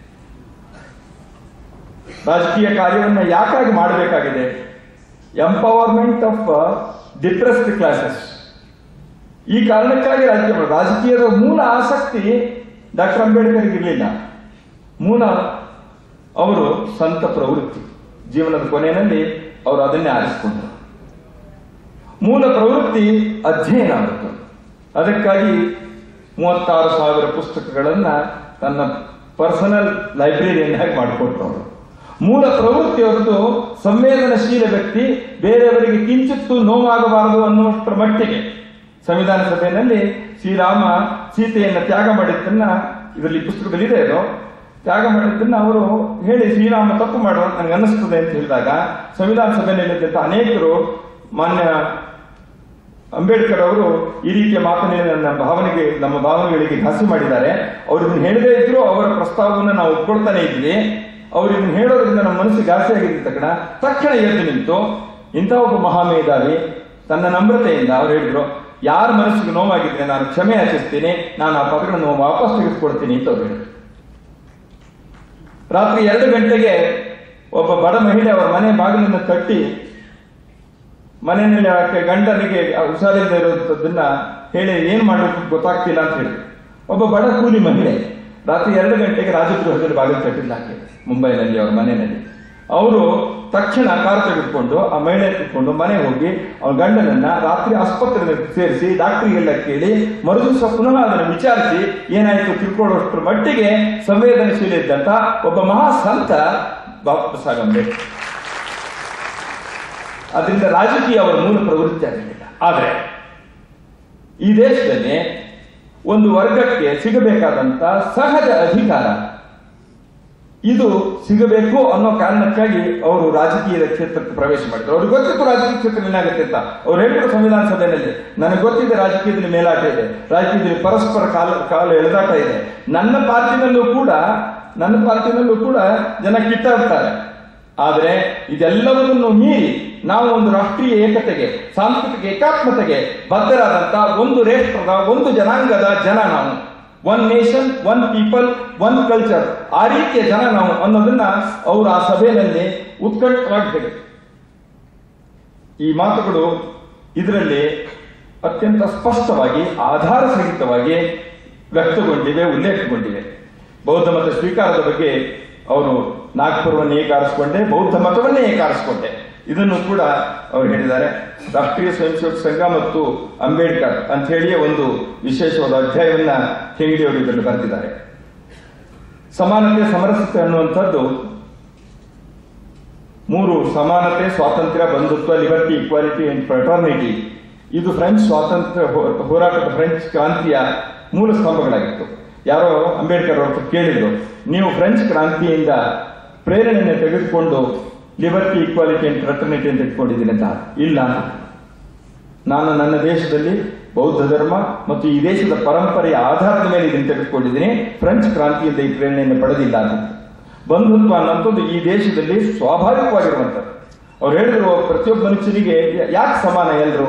ರಾಜಕೀಯ ಕಾರ್ಯವನ್ನು ಯಾಕಾಗಿ ಮಾಡಬೇಕಾಗಿದೆ? Empowerment of depressed classes. ಈ ಕಾರಣಕ್ಕಾಗಿ ರಾಜಕೀಯ ರಾಜಕೀಯದ ಮೂಲ ಆಸಕ್ತಿ ಡಾಕ್ಟರ್ ಅಂಬೇಡ್ಕರ್ ಇರಲಿಲ್ಲ. ಮೂಲ ಅವರು ಸಂತ ಪ್ರವೃತ್ತಿ, ಜೀವನದ ಕೊನೆಯಲ್ಲಿ ಅವರು ಅದನ್ನೇ ಆರಿಸಿಕೊಂಡರು. ಮೂಲ ಪ್ರವೃತ್ತಿ ಅಧ್ಯಯನ ಆಗುತ್ತೆ. ಅದಕ್ಕಾಗಿ ಮೂವತ್ತಾರು ಸಾವಿರ ಪುಸ್ತಕಗಳನ್ನ ತನ್ನ ಪರ್ಸನಲ್ ಲೈಬ್ರರಿಯನ್ನಾಗಿ ಮಾಡಿಕೊಟ್ರು. ಅವರು ಮೂಲ ಪ್ರವೃತ್ತಿ ಹೊರತು ಸಂವೇದನಶೀಲ ವ್ಯಕ್ತಿ, ಬೇರೆಯವರಿಗೆ ಕಿಂಚಿತ್ತು ನೋವಾಗಬಾರದು ಅನ್ನುವಷ್ಟರ ಮಟ್ಟಿಗೆ ಸಂವಿಧಾನ ಸಭೆಯಲ್ಲಿ ಶ್ರೀರಾಮ ಸೀತೆಯನ್ನ ತ್ಯಾಗ ಮಾಡಿದ್ದನ್ನ ಇದರಲ್ಲಿ ಪುಸ್ತಕದಲ್ಲಿ ಇದೆ. ಅದು ತ್ಯಾಗ ಮಾಡಿದ್ದನ್ನ ಅವರು ಹೇಳಿ ಶ್ರೀರಾಮ ತಪ್ಪು ಮಾಡುವ ನನಗೆ ಅನ್ನಿಸ್ತದೆ ಅಂತ ಹೇಳಿದಾಗ ಸಂವಿಧಾನ ಸಭೆಯಲ್ಲಿದ್ದಂತ ಅನೇಕರು ಮಾನ್ಯ ಅಂಬೇಡ್ಕರ್ ಅವರು ಈ ರೀತಿಯ ಮಾತನ್ನೇ ನನ್ನ ಭಾವನೆಗೆ ನಮ್ಮ ಭಾವನೆಗಳಿಗೆ ಘಾಸಿ ಮಾಡಿದ್ದಾರೆ. ಅವರು ಇದನ್ನು ಹೇಳದೇ ಇದ್ರು ಅವರ ಪ್ರಸ್ತಾವವನ್ನು ನಾವು ಒಪ್ಕೊಳ್ತಾನೆ ಇದ್ವಿ. ಅವ್ರು ಇದನ್ನು ಹೇಳೋದ್ರಿಂದ ನಮ್ಮ ಮನಸ್ಸಿಗೆ ಘಾಸಿ ಆಗಿದ್ದ ತಕ್ಷಣ ತಕ್ಷಣ ಎದ್ದು ನಿಂತು ಇಂಥ ಒಬ್ಬ ಮಹಾಮೇಧಾವಿ ತನ್ನ ನಮ್ರತೆಯಿಂದ ಅವ್ರು ಹೇಳಿದ್ರು, ಯಾರ ಮನಸ್ಸಿಗೆ ನೋವಾಗಿದ್ರೆ ನಾನು ಕ್ಷಮೆ ಯಾಚಿಸ್ತೀನಿ, ನಾನು ಆ ಪದಗಳನ್ನು ವಾಪಸ್ ತೆಗೆದುಕೊಡ್ತೀನಿ ಅಂತ ಅವ್ರು ಹೇಳಿದ್ರು. ರಾತ್ರಿ ಎರಡು ಗಂಟೆಗೆ ಒಬ್ಬ ಬಡ ಮಹಿಳೆ ಅವರ ಮನೆ ಬಾಗಿಲನ್ನು ತಟ್ಟಿ ಮನೆಯಲ್ಲಿ ಆಕೆ ಗಂಡನಿಗೆ ಹುಷಾರಿಲ್ಲದೆ ಇರೋದನ್ನ ಹೇಳಿ ಏನ್ ಮಾಡಬೇಕು ಗೊತ್ತಾಗ್ತಿಲ್ಲ ಅಂತ ಹೇಳಿ ಒಬ್ಬ ಬಡ ಕೂಲಿ ಮಹಿಳೆ ರಾತ್ರಿ ಎರಡು ಗಂಟೆಗೆ ರಾಜಗೃಹದಲ್ಲಿ ಬಾಗಿಲು ತಟ್ಟಿಲ್ಲ ಆಕೆ ಮುಂಬೈನಲ್ಲಿ ಅವ್ರ ಮನೆಯಲ್ಲಿ. ಅವರು ತಕ್ಷಣ ಕಾರ್ ತೆಗೆದುಕೊಂಡು ಆ ಮಹಿಳೆ ತೆಗೆದುಕೊಂಡು ಮನೆಗೆ ಹೋಗಿ ಅವ್ರ ಗಂಡನನ್ನ ರಾತ್ರಿ ಆಸ್ಪತ್ರೆಗೆ ಸೇರಿಸಿ ಡಾಕ್ಟರಿಗೆಲ್ಲ ಕೇಳಿ ಮರುದಿವಸ ಪುನಃ ಅದನ್ನು ವಿಚಾರಿಸಿ ಏನಾಯ್ತು ತಿಳ್ಕೊಳ್ಳೋಷ್ಟ್ರ ಮಟ್ಟಿಗೆ ಸಂವೇದನಶೀಲ ಇದ್ದಂತ ಒಬ್ಬ ಮಹಾ ಸಂತ ಬಾಬಾ ಸಾಹೇಬ್ ಅಂಬೇಡ್ಕರ್. ಅದರಿಂದ ರಾಜಕೀಯ ಅವರ ಮೂಲ ಪ್ರವೃತ್ತಿ ಆಗಲಿಲ್ಲ. ಆದರೆ ಈ ದೇಶದಲ್ಲಿ ಒಂದು ವರ್ಗಕ್ಕೆ ಸಿಗಬೇಕಾದಂತ ಸಹಜ ಅಧಿಕಾರ ಇದು ಸಿಗಬೇಕು ಅನ್ನೋ ಕಾರಣಕ್ಕಾಗಿ ಅವರು ರಾಜಕೀಯದ ಕ್ಷೇತ್ರಕ್ಕೆ ಪ್ರವೇಶ ಮಾಡಿದ್ರು. ಅವ್ರಿಗೆ ಗೊತ್ತಿತ್ತು ರಾಜಕೀಯ ಕ್ಷೇತ್ರ ಏನಾಗುತ್ತೆ ಅಂತ. ಅವ್ರು ಹೇಳಿದ್ರು ಸಂವಿಧಾನ ಸಭೆಯಲ್ಲಿ, ನನಗೆ ಗೊತ್ತಿದೆ ರಾಜಕೀಯದಲ್ಲಿ ಮೇಲಾಟ ಇದೆ, ರಾಜಕೀಯದಲ್ಲಿ ಪರಸ್ಪರ ಕಾಲ ಕಾಲ ಎಳೆದಾಟ ಇದೆ. ನನ್ನ ಪಾರ್ಟಿನಲ್ಲೂ ಕೂಡ ನನ್ನ ಪಾರ್ಟಿನಲ್ಲೂ ಕೂಡ ಜನ ಕಿತ್ತಾಡ್ತಾರೆ. ಆದರೆ ಇದೆಲ್ಲವನ್ನೂ ಮೀರಿ ನಾವು ಒಂದು ರಾಷ್ಟ್ರೀಯ ಏಕತೆಗೆ, ಸಾಂಸ್ಕೃತಿಕ ಏಕಾತ್ಮತೆಗೆ ಬದ್ಧರಾದಂತ ಒಂದು ರಾಷ್ಟ್ರದ ಒಂದು ಜನಾಂಗದ ಜನ ನಾವು. One nation, one people, one culture, ಆ ರೀತಿಯ ಜನ ನಾವು ಅನ್ನೋದನ್ನ ಅವರು ಆ ಸಭೆಯಲ್ಲಿ ಉತ್ಕಟವಾಗಿ ಹೇಳಿದರು. ಈ ಮಾತುಗಳು ಇದರಲ್ಲಿ ಅತ್ಯಂತ ಸ್ಪಷ್ಟವಾಗಿ ಆಧಾರ ಸಹಿತವಾಗಿ ವ್ಯಕ್ತಗೊಂಡಿವೆ, ಉಲ್ಲೇಖಗೊಂಡಿವೆ. ಬೌದ್ಧ ಮತ ಸ್ವೀಕಾರದ ಬಗ್ಗೆ ಅವರು ನಾಗ್ಪುರವನ್ನು ಏಕ ಆರಿಸಿಕೊಂಡೆ, ಬೌದ್ಧ ಮತವನ್ನೇ ಏಕ ಆರಿಸಿಕೊಂಡೆ, ಇದನ್ನು ಕೂಡ ಅವರು ಹೇಳಿದ್ದಾರೆ. ರಾಷ್ಟ್ರೀಯ ಸ್ವಯಂ ಸೇವಕ ಸಂಘ ಮತ್ತು ಅಂಬೇಡ್ಕರ್ ಅಂತ ಹೇಳಿಯೇ ಒಂದು ವಿಶೇಷವಾದ ಅಧ್ಯಾಯವನ್ನ ಹೆಂಗಡಿ ಅವರು ಇದರಲ್ಲಿ ಬರೆದಿದ್ದಾರೆ. ಸಮಾನತೆ, ಸಮರಸತೆ ಅನ್ನುವಂಥದ್ದು ಮೂರು: ಸಮಾನತೆ, ಸ್ವಾತಂತ್ರ್ಯ, ಬಂಧುತ್ವ, ಲಿಬರ್ಟಿ, ಈಕ್ವಾಲಿಟಿ ಅಂಡ್ ಫ್ರೆಟರ್ನಿಟಿ. ಇದು ಫ್ರೆಂಚ್ ಸ್ವಾತಂತ್ರ್ಯ ಹೋರಾಟದ ಫ್ರೆಂಚ್ ಕ್ರಾಂತಿಯ ಮೂಲ ಸ್ತಂಭಗಳಾಗಿತ್ತು. ಯಾರೋ ಅಂಬೇಡ್ಕರ್ ಅವರು ಕೇಳಿದ್ರು, ನೀವು ಫ್ರೆಂಚ್ ಕ್ರಾಂತಿಯಿಂದ ಪ್ರೇರಣೆಯನ್ನು ತೆಗೆದುಕೊಂಡು ಲಿಬರ್ಟಿ, ಈಕ್ವಾಲಿಟಿ ಅಂಡ್ ಫ್ರೆಟರ್ನಿಟಿ ಅಂತ ಇಟ್ಕೊಂಡಿದ್ದೀನಿ ಅಂತ. ಇಲ್ಲ, ನಾನು ನನ್ನ ದೇಶದಲ್ಲಿ ಬೌದ್ಧ ಧರ್ಮ ಮತ್ತು ಈ ದೇಶದ ಪರಂಪರೆಯ ಆಧಾರದ ಮೇಲೆ ಇದನ್ನು ತೆಗೆದುಕೊಂಡಿದ್ದೀನಿ, ಫ್ರೆಂಚ್ ಕ್ರಾಂತಿಯಿಂದ ಈ ಪ್ರೇರಣೆಯನ್ನು ಪಡೆದಿಲ್ಲ ಅಂತ. ಬಂಧುತ್ವ ಅನ್ನೋಂಥದ್ದು ಈ ದೇಶದಲ್ಲಿ ಸ್ವಾಭಾವಿಕವಾಗಿರುವಂಥದ್ದು. ಅವ್ರು ಹೇಳಿದ್ರು, ಪ್ರತಿಯೊಬ್ಬ ಮನುಷ್ಯನಿಗೆ ಯಾಕೆ ಸಮಾನ ಎಲ್ಲರೂ?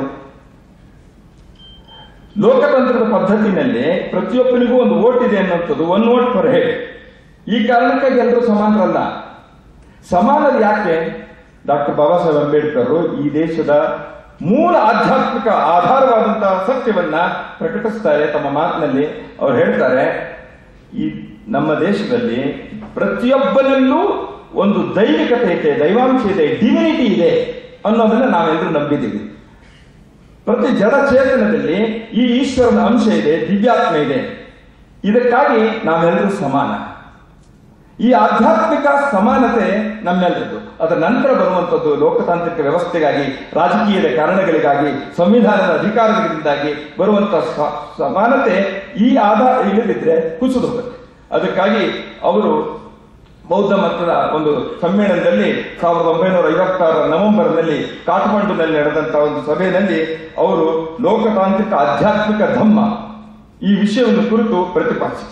ಲೋಕತಂತ್ರದ ಪದ್ಧತಿನಲ್ಲಿ ಪ್ರತಿಯೊಬ್ಬನಿಗೂ ಒಂದು ವೋಟ್ ಇದೆ ಅನ್ನೋಂಥದ್ದು, ಒನ್ ವೋಟ್ ಪರ್ ಹೆಡ್. ಈ ಕಾರಣಕ್ಕಾಗಿ ಎಲ್ಲರೂ ಸಮಾನರಲ್ಲ. ಸಮಾನರು ಯಾಕೆ? ಡಾಕ್ಟರ್ ಬಾಬಾ ಸಾಹೇಬ್ ಅಂಬೇಡ್ಕರ್ ಈ ದೇಶದ ಮೂಲ ಆಧ್ಯಾತ್ಮಿಕ ಆಧಾರವಾದಂತಹ ಸತ್ಯವನ್ನ ಪ್ರಕಟಿಸ್ತಾರೆ ತಮ್ಮ ಮಾತಿನಲ್ಲಿ. ಅವ್ರು ಹೇಳ್ತಾರೆ, ಈ ನಮ್ಮ ದೇಶದಲ್ಲಿ ಪ್ರತಿಯೊಬ್ಬನಲ್ಲೂ ಒಂದು ದೈವಿಕತೆ ಇದೆ, ದೈವಾಂಶ ಇದೆ, ಡಿವಿನಿಟಿ ಇದೆ ಅನ್ನೋದನ್ನ ನಾವೆಲ್ಲರೂ ನಂಬಿದ್ದೀವಿ. ಪ್ರತಿ ಜಡಚೇತನದಲ್ಲಿ ಈ ಈಶ್ವರನ ಅಂಶ ಇದೆ, ದಿವ್ಯಾತ್ಮ ಇದೆ. ಇದಕ್ಕಾಗಿ ನಾವೆಲ್ಲರೂ ಸಮಾನ. ಈ ಆಧ್ಯಾತ್ಮಿಕ ಸಮಾನತೆ ನಮ್ಮೆಲ್ಲರದ್ದು. ಅದರ ನಂತರ ಬರುವಂತದ್ದು ಲೋಕತಾಂತ್ರಿಕ ವ್ಯವಸ್ಥೆಗಾಗಿ, ರಾಜಕೀಯದ ಕಾರಣಗಳಿಗಾಗಿ, ಸಂವಿಧಾನದ ಅಧಿಕಾರಗಳಿಂದಾಗಿ ಬರುವಂತಹ ಸಮಾನತೆ ಈ ಆಧಾರ ಇಲ್ಲದಿದ್ರೆ ಕುಸಿದು ಹೋಗುತ್ತೆ. ಅದಕ್ಕಾಗಿ ಅವರು ಬೌದ್ಧ ಮತದ ಒಂದು ಸಮ್ಮೇಳನದಲ್ಲಿ ಸಾವಿರದ ಒಂಬೈನೂರ ಐವತ್ತಾರರ ನವೆಂಬರ್ನಲ್ಲಿ ಕಾಠ್ಮಂಡುನಲ್ಲಿ ನಡೆದಂತಹ ಒಂದು ಸಭೆಯಲ್ಲಿ ಅವರು ಲೋಕತಾಂತ್ರಿಕ ಆಧ್ಯಾತ್ಮಿಕ ಧಮ್ಮ ಈ ವಿಷಯವನ್ನು ಕುರಿತು ಪ್ರತಿಪಾದಿಸಿದರು.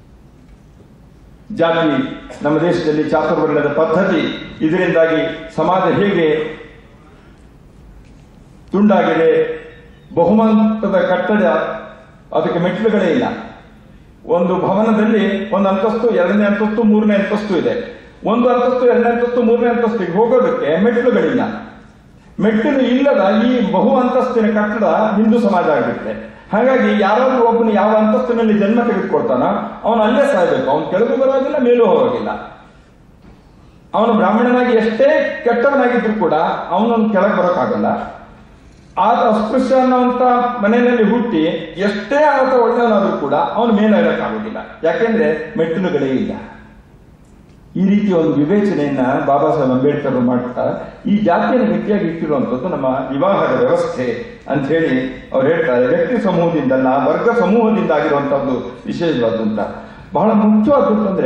ಜಾತಿ, ನಮ್ಮ ದೇಶದಲ್ಲಿ ಚಾತುರ್ವರ್ಣದ ಪದ್ಧತಿ, ಇದರಿಂದಾಗಿ ಸಮಾಜ ಹೇಗೆ ತುಂಡಾಗಿದೆ, ಬಹುಮಂತದ ಕಟ್ಟಡ, ಅದಕ್ಕೆ ಮೆಟ್ಟಿಲುಗಳೇ ಇಲ್ಲ. ಒಂದು ಭವನದಲ್ಲಿ ಒಂದು ಅಂತಸ್ತು, ಎರಡನೇ ಅಂತಸ್ತು, ಮೂರನೇ ಅಂತಸ್ತು ಇದೆ. ಒಂದು ಅಂತಸ್ತು, ಎರಡನೇ ಅಂತಸ್ತು, ಮೂರನೇ ಅಂತಸ್ತಿಗೆ ಹೋಗೋದಕ್ಕೆ ಮೆಟ್ಟಿಲುಗಳಿಲ್ಲ. ಮೆಟ್ಟಿಲು ಇಲ್ಲದ ಈ ಬಹು ಅಂತಸ್ತಿನ ಕಟ್ಟಡ ಹಿಂದೂ ಸಮಾಜ ಆಗಿರುತ್ತೆ. ಹಾಗಾಗಿ ಯಾರಾದ್ರೂ ಒಬ್ಬನು ಯಾವ ಅಂತಸ್ತಿನಲ್ಲಿ ಜನ್ಮ ತೆಗೆದುಕೊಳ್ತಾನ ಅವನು ಅಲ್ಲೇ ಸಾಯ್ಬೇಕು. ಅವನು ಕೆಳಗೂ ಬರೋದಿಲ್ಲ, ಮೇಲೂ ಹೋಗೋದಿಲ್ಲ. ಅವನು ಬ್ರಾಹ್ಮಣನಾಗಿ ಎಷ್ಟೇ ಕೆಟ್ಟವನಾಗಿದ್ರು ಕೂಡ ಅವನೊಂದು ಕೆಳಗೆ ಬರೋಕ್ಕಾಗಲ್ಲ. ಆತ ಅಸ್ಪೃಶ್ಯ ಅನ್ನೋಂತ ಮನೆಯಲ್ಲಿ ಹುಟ್ಟಿ ಎಷ್ಟೇ ಆತ ಒಳ್ಳೆಯವನಾದ್ರೂ ಕೂಡ ಅವನು ಮೇಲೇರಕ್ಕಾಗೋದಿಲ್ಲ. ಯಾಕೆಂದ್ರೆ ಮೆಟ್ಟಿಲುಗಳೇ ಇಲ್ಲ. ಈ ರೀತಿಯ ಒಂದು ವಿವೇಚನೆಯನ್ನ ಬಾಬಾ ಸಾಹೇಬ್ ಅಂಬೇಡ್ಕರ್ ಮಾಡ್ತಾ ಈ ಜಾತಿಯನ್ನು ಗಟ್ಟಿಯಾಗಿ ಇಟ್ಟಿರುವಂಥದ್ದು ನಮ್ಮ ವಿವಾಹದ ವ್ಯವಸ್ಥೆ ಅಂತ ಹೇಳಿ ಅವ್ರು ಹೇಳ್ತಾರೆ. ವ್ಯಕ್ತಿ ಸಮೂಹದಿಂದಲ್ಲ, ವರ್ಗ ಸಮೂಹದಿಂದ ಆಗಿರುವಂತಹದ್ದು ವಿಶೇಷವಾದಂತ. ಬಹಳ ಮುಖ್ಯವಾದದ್ದು ಅಂದ್ರೆ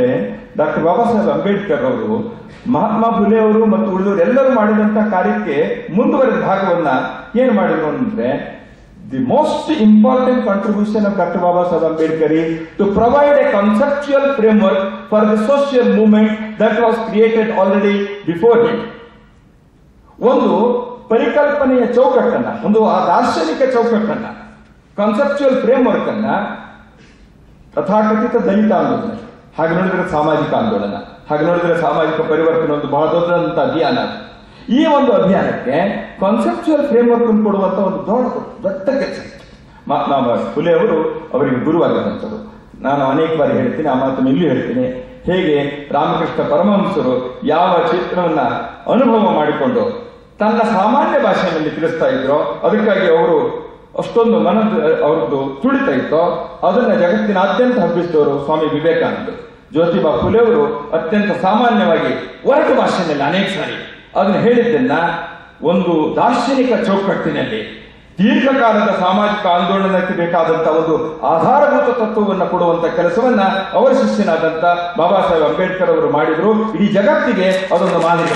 ಡಾಕ್ಟರ್ ಬಾಬಾ ಸಾಹೇಬ್ ಅಂಬೇಡ್ಕರ್ ಅವರು ಮಹಾತ್ಮ ಫುಲೆ ಅವರು ಮತ್ತು ಉಳಿದವರು ಎಲ್ಲರೂ ಮಾಡಿದಂತಹ ಕಾರ್ಯಕ್ಕೆ ಮುಂದುವರೆದ ಭಾಗವನ್ನ ಏನು ಮಾಡಿದ್ರು ಅಂದ್ರೆ, the most important contribution of doctor Baba Saheb Ambedkar to provide a conceptual framework for the social movement that was created already before him. ಒಂದು ಪರಿಕಲ್ಪನೆಯ ಚೌಕಟ್ಟನ್ನ, ಒಂದು ಆ ದಾರ್ಶನಿಕ ಚೌಕಟ್ಟನ್ನ, ಕಾನ್ಸೆಪ್ಚುಯಲ್ ಫ್ರೇಮ್ವರ್ಕ್ ಅನ್ನ ತಥಾಕಥಿತ ದಲಿತ ಆಂದೋಲನ, ಹಾಗೆ ನೋಡಿದ್ರೆ ಸಾಮಾಜಿಕ ಆಂದೋಲನ, ಹಾಗೆ ನೋಡಿದ್ರೆ ಸಾಮಾಜಿಕ ಪರಿವರ್ತನೆ ಒಂದು ಬಹಳ ದೊಡ್ಡದಂತ ಅಭಿಯಾನ. ಈ ಒಂದು ಅಭಿಯಾನಕ್ಕೆ ಕಾನ್ಸೆಪ್ಚುಯಲ್ ಫ್ರೇಮ್ವರ್ಕ್ ಅನ್ನು ಕೊಡುವಂತ ಒಂದು ದೊಡ್ಡ ದೊಡ್ಡ ಕೆಲಸ ಮಹಾತ್ಮ ಫುಲೆ ಅವರು ಅವರಿಗೆ ಗುರುವಾಗಿರುವಂಥದ್ದು. ನಾನು ಅನೇಕ ಬಾರಿ ಹೇಳ್ತೀನಿ, ಆ ಮಾತನ್ನು ಇಲ್ಲಿ ಹೇಳ್ತೀನಿ. ಹೇಗೆ ರಾಮಕೃಷ್ಣ ಪರಮಹಂಸರು ಯಾವ ಚಿತ್ರವನ್ನ ಅನುಭವ ಮಾಡಿಕೊಂಡು ತನ್ನ ಸಾಮಾನ್ಯ ಭಾಷೆಯಲ್ಲಿ ತಿಳಿಸ್ತಾ ಇದ್ರೋ, ಅದಕ್ಕಾಗಿ ಅವರು ಅಷ್ಟೊಂದು ಮನದ ಅವ್ರದ್ದು ತುಳಿತ ಇತ್ತೋ, ಅದನ್ನ ಜಗತ್ತಿನಾದ್ಯಂತ ಹಬ್ಬಿಸಿದವರು ಸ್ವಾಮಿ ವಿವೇಕಾನಂದರು. ಜ್ಯೋತಿಬಾ ಫುಲೆ ಅವರು ಅತ್ಯಂತ ಸಾಮಾನ್ಯವಾಗಿ ಒರಟು ಭಾಷೆಯಲ್ಲಿ ಅನೇಕ ಸಾರಿ ಅದನ್ನು ಹೇಳಿದ್ದನ್ನ ಒಂದು ದಾರ್ಶನಿಕ ಚೌಕಟ್ಟಿನಲ್ಲಿ ದೀರ್ಘಕಾಲದ ಸಾಮಾಜಿಕ ಆಂದೋಲನಕ್ಕೆ ಬೇಕಾದಂತಹ ಒಂದು ಆಧಾರಭೂತ ತತ್ವವನ್ನು ಕೊಡುವಂತ ಕೆಲಸವನ್ನ ಅವರ ಶಿಷ್ಯನಾದಂತ ಬಾಬಾ ಸಾಹೇಬ್ ಅಂಬೇಡ್ಕರ್ ಅವರು ಮಾಡಿದ್ರು. ಇಡೀ ಜಗತ್ತಿಗೆ ಅದೊಂದು ಮಾದರಿ.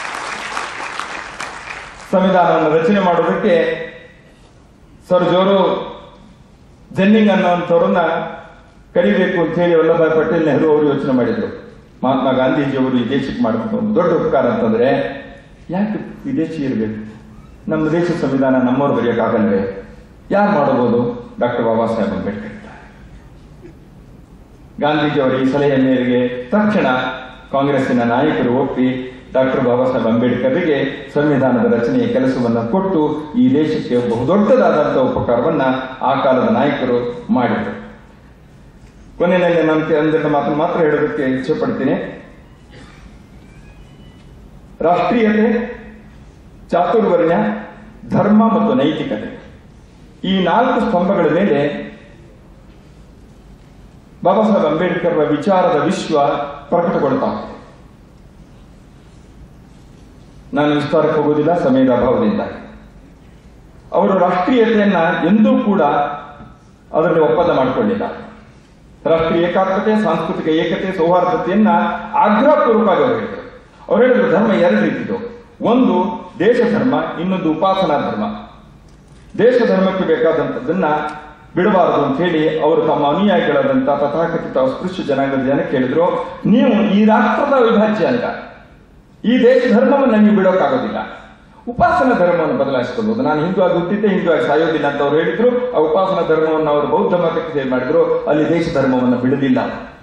ಸಂವಿಧಾನವನ್ನು ರಚನೆ ಮಾಡೋದಕ್ಕೆ ಸರ್ ಜೋರು ಜೆನ್ನಿಂಗ್ ಅನ್ನುವಂಥವ್ರನ್ನ ಕರಿಬೇಕು ಅಂತ ಹೇಳಿ ವಲ್ಲಭಾಯ್ ಪಟೇಲ್ ನೆಹರು ಅವರು ಯೋಚನೆ ಮಾಡಿದ್ರು. ಮಹಾತ್ಮ ಗಾಂಧೀಜಿಯವರು ಈ ದೇಶಕ್ಕೆ ಮಾಡುವಂತ ಒಂದು ದೊಡ್ಡ ಉಪಕಾರ ಅಂತಂದ್ರೆ, ಯಾಕೆ ವಿದೇಶಿ ಇರಬೇಕು, ನಮ್ಮ ದೇಶ ಸಂವಿಧಾನ ನಮ್ಮವ್ರು ಬರೆಯೋಕ್ಕಾಗಲ್ವೇ, ಯಾರು ಮಾಡಬಹುದು? ಡಾಕ್ಟರ್ ಬಾಬಾ ಸಾಹೇಬ್ ಅಂಬೇಡ್ಕರ್. ಗಾಂಧೀಜಿಯವರ ಈ ಸಲಹೆಯ ಮೇರೆಗೆ ತಕ್ಷಣ ಕಾಂಗ್ರೆಸ್ಸಿನ ನಾಯಕರು ಒಪ್ಪಿ ಡಾಕ್ಟರ್ ಬಾಬಾ ಸಾಹೇಬ್ ಅಂಬೇಡ್ಕರ್ಗೆ ಸಂವಿಧಾನದ ರಚನೆಯ ಕೆಲಸವನ್ನ ಕೊಟ್ಟು ಈ ದೇಶಕ್ಕೆ ಬಹುದೊಡ್ಡದಾದಂತಹ ಉಪಕಾರವನ್ನ ಆ ಕಾಲದ ನಾಯಕರು ಮಾಡಿದರು. ಕೊನೆಯಲ್ಲಿ ನಾನು ಒಂದೆರಡು ಮಾತನ್ನು ಮಾತ್ರ ಹೇಳೋದಕ್ಕೆ ಇಚ್ಛೆ ಪಡ್ತೀನಿ. ರಾಷ್ಟ್ರೀಯತೆ, ಚಾತುರ್ವರ್ಣ್ಯ, ಧರ್ಮ ಮತ್ತು ನೈತಿಕತೆ, ಈ ನಾಲ್ಕು ಸ್ತಂಭಗಳ ಮೇಲೆ ಬಾಬಾ ಸಾಹೇಬ್ ಅಂಬೇಡ್ಕರ್ ವಿಚಾರದ ವಿಶ್ವ ಪ್ರಕಟಗೊಳ್ತಾ ಇದೆ. ನಾನು ವಿಸ್ತಾರಕ್ಕೆ ಹೋಗುವುದಿಲ್ಲ ಸಮಯದ ಅಭಾವದಿಂದ. ಅವರು ರಾಷ್ಟ್ರೀಯತೆಯನ್ನ ಎಂದೂ ಕೂಡ ಅದರಲ್ಲಿ ಒಪ್ಪಂದ ಮಾಡಿಕೊಳ್ಳಿಲ್ಲ. ರಾಷ್ಟ್ರೀಯ ಏಕಾತ್ಮತೆ, ಸಾಂಸ್ಕೃತಿಕ ಏಕತೆ, ಸೌಹಾರ್ದತೆಯನ್ನ ಆಗ್ರಹಪೂರ್ವಕವಾಗಿ ಅವರು ಹೇಳಿದರು. ಅವ್ರು ಹೇಳಿದ್ರು ಧರ್ಮ ಎರಡು ರೀತಿದು, ಒಂದು ದೇಶ ಧರ್ಮ, ಇನ್ನೊಂದು ಉಪಾಸನಾ ಧರ್ಮ. ದೇಶ ಧರ್ಮಕ್ಕೆ ಬೇಕಾದಂಥದ್ದನ್ನ ಬಿಡಬಾರದು ಅಂತ ಹೇಳಿ ಅವರು ತಮ್ಮ ಅನುಯಾಯಿಗಳಾದಂತ ತಥಾಕಥಿತ ಅಸ್ಪೃಶ್ಯ ಜನಾಂಗದ ಜನಕ್ಕೆ ಹೇಳಿದ್ರು, ನೀವು ಈ ರಾಷ್ಟ್ರದ ಅವಿಭಾಜ್ಯ ಅಲ್ಲ, ಈ ದೇಶ ಧರ್ಮವನ್ನು ನೀವು ಬಿಡೋಕ್ಕಾಗೋದಿಲ್ಲ, ಉಪಾಸನಾ ಧರ್ಮವನ್ನು ಬದಲಾಯಿಸಿಕೊಳ್ಳಬಹುದು. ನಾನು ಹಿಂದೂ ಆಗಿ ಹುಟ್ಟಿದ್ದೆ, ಹಿಂದೂ ಆಗಿ ಸಾಯೋದಿಲ್ಲ ಅಂತ ಅವ್ರು ಹೇಳಿದ್ರು. ಆ ಉಪಾಸನಾ ಧರ್ಮವನ್ನು ಅವರು ಬೌದ್ಧ ಮತಕ್ಕೆ ಸೇರಿ ಮಾಡಿದ್ರು, ಅಲ್ಲಿ ದೇಶ ಧರ್ಮವನ್ನು ಬಿಡಲಿಲ್ಲ.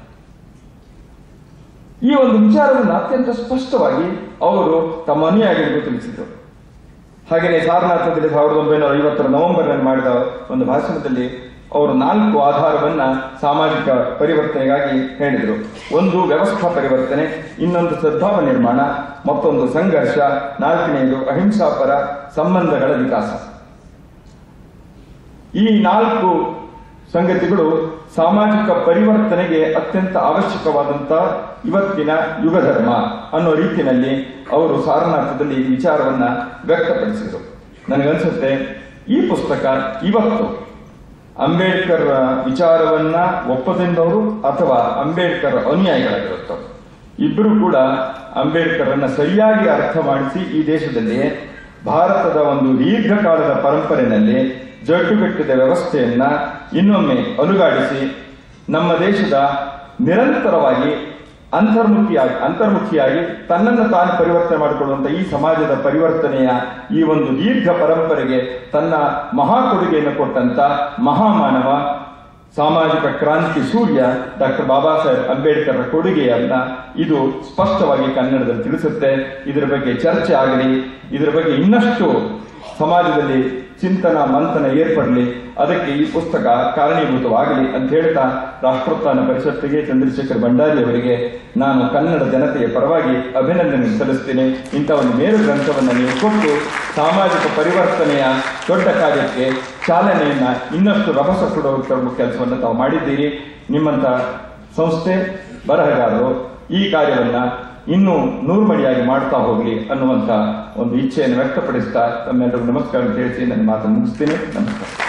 ಈ ಒಂದು ವಿಚಾರವನ್ನು ಅತ್ಯಂತ ಸ್ಪಷ್ಟವಾಗಿ ಅವರು ತಮ್ಮ ಅನುಯಾಯಿಗಳಿಗೂ ತಿಳಿಸಿದರು. ಹಾಗೆಯೇ ಸಾರನಾಥದಲ್ಲಿ ಸಾವಿರದ ಒಂಬೈನೂರ ಐವತ್ತರ ನವೆಂಬರ್ನಲ್ಲಿ ಮಾಡಿದ ಒಂದು ಭಾಷಣದಲ್ಲಿ ಅವರು ನಾಲ್ಕು ಆಧಾರವನ್ನ ಸಾಮಾಜಿಕ ಪರಿವರ್ತನೆಗಾಗಿ ಹೇಳಿದರು. ಒಂದು ವ್ಯವಸ್ಥಾ ಪರಿವರ್ತನೆ, ಇನ್ನೊಂದು ಸದ್ಭಾವ ನಿರ್ಮಾಣ, ಮತ್ತೊಂದು ಸಂಘರ್ಷ, ನಾಲ್ಕನೆಯದು ಅಹಿಂಸಾಪರ ಸಂಬಂಧಗಳ ವಿಕಾಸ. ಈ ನಾಲ್ಕು ಸಂಗತಿಗಳು ಸಾಮಾಜಿಕ ಪರಿವರ್ತನೆಗೆ ಅತ್ಯಂತ ಅವಶ್ಯಕವಾದಂತಹ ಇವತ್ತಿನ ಯುಗಧರ್ಮ ಅನ್ನೋ ರೀತಿಯಲ್ಲಿ ಅವರು ಸಾರನಾಥದಲ್ಲಿ ವಿಚಾರವನ್ನ ವ್ಯಕ್ತಪಡಿಸಿದರು. ನನಗನ್ಸುತ್ತೆ ಈ ಪುಸ್ತಕ ಇವತ್ತು ಅಂಬೇಡ್ಕರ್ ವಿಚಾರವನ್ನ ಒಪ್ಪದಿಂದವರು ಅಥವಾ ಅಂಬೇಡ್ಕರ್ ಅನುಯಾಯಿಗಳಾಗಿರುತ್ತವರು ಇಬ್ಬರು ಕೂಡ ಅಂಬೇಡ್ಕರ್ ಅನ್ನ ಸರಿಯಾಗಿ ಅರ್ಥ ಮಾಡಿಸಿ ಈ ದೇಶದಲ್ಲಿ ಭಾರತದ ಒಂದು ದೀರ್ಘಕಾಲದ ಪರಂಪರೆಯಲ್ಲಿ ಜಡ್ಡುಗಟ್ಟಿದ ವ್ಯವಸ್ಥೆಯನ್ನ ಇನ್ನೊಮ್ಮೆ ಅಲುಗಾಡಿಸಿ ನಮ್ಮ ದೇಶದ ನಿರಂತರವಾಗಿ ಅಂತರ್ಮುಖಿಯಾಗಿ ಅಂತರ್ಮುಖಿಯಾಗಿ ತನ್ನನ್ನು ತಾನು ಪರಿವರ್ತನೆ ಮಾಡಿಕೊಳ್ಳುವಂತ ಈ ಸಮಾಜದ ಪರಿವರ್ತನೆಯ ಈ ಒಂದು ದೀರ್ಘ ಪರಂಪರೆಗೆ ತನ್ನ ಮಹಾ ಕೊಡುಗೆಯನ್ನು ಕೊಟ್ಟಂತ ಮಹಾಮಾನವ, ಸಾಮಾಜಿಕ ಕ್ರಾಂತಿ ಸೂರ್ಯ ಡಾಕ್ಟರ್ ಬಾಬಾ ಸಾಹೇಬ್ ಅಂಬೇಡ್ಕರ್ ಕೊಡುಗೆಯನ್ನ ಇದು ಸ್ಪಷ್ಟವಾಗಿ ಕನ್ನಡದಲ್ಲಿ ತಿಳಿಸುತ್ತೆ. ಇದರ ಬಗ್ಗೆ ಚರ್ಚೆ ಆಗಲಿ, ಇದರ ಬಗ್ಗೆ ಇನ್ನಷ್ಟು ಸಮಾಜದಲ್ಲಿ ಚಿಂತನ ಮಂಥನ ಏರ್ಪಡಲಿ, ಅದಕ್ಕೆ ಈ ಪುಸ್ತಕ ಕಾರಣೀಭೂತವಾಗಲಿ ಅಂತ ಹೇಳ್ತಾ ರಾಷ್ಟ್ರೋತ್ಥಾನ ಪರಿಷತ್ತಿಗೆ ಚಂದ್ರಶೇಖರ್ ಭಂಡಾರಿ ಅವರಿಗೆ ನಾನು ಕನ್ನಡ ಜನತೆಯ ಪರವಾಗಿ ಅಭಿನಂದನೆ ಸಲ್ಲಿಸ್ತೇನೆ. ಇಂಥ ಒಂದು ಮೇರು ಗ್ರಂಥವನ್ನು ನೀವು ಕೊಟ್ಟು ಸಾಮಾಜಿಕ ಪರಿವರ್ತನೆಯ ದೊಡ್ಡ ಕಾರ್ಯಕ್ಕೆ ಚಾಲನೆಯನ್ನ ಇನ್ನಷ್ಟು ರಭಸ ಕೊಡುವ ಕೆಲಸವನ್ನು ತಾವು ಮಾಡಿದ್ದೀರಿ. ನಿಮ್ಮಂತ ಸಂಸ್ಥೆ, ಬರಹಗಾರರು ಈ ಕಾರ್ಯವನ್ನ ಇನ್ನೂ ನೂರ್ಮಡಿಯಾಗಿ ಮಾಡ್ತಾ ಹೋಗ್ಲಿ ಅನ್ನುವಂತ ಒಂದು ಇಚ್ಛೆಯನ್ನು ವ್ಯಕ್ತಪಡಿಸ್ತಾ ತಮ್ಮೆಲ್ಲರಿಗೂ ನಮಸ್ಕಾರ ತಿಳಿಸಿ ನನ್ನ ಮಾತನ್ನು ಮುಗಿಸ್ತೇನೆ. ನಮಸ್ಕಾರ.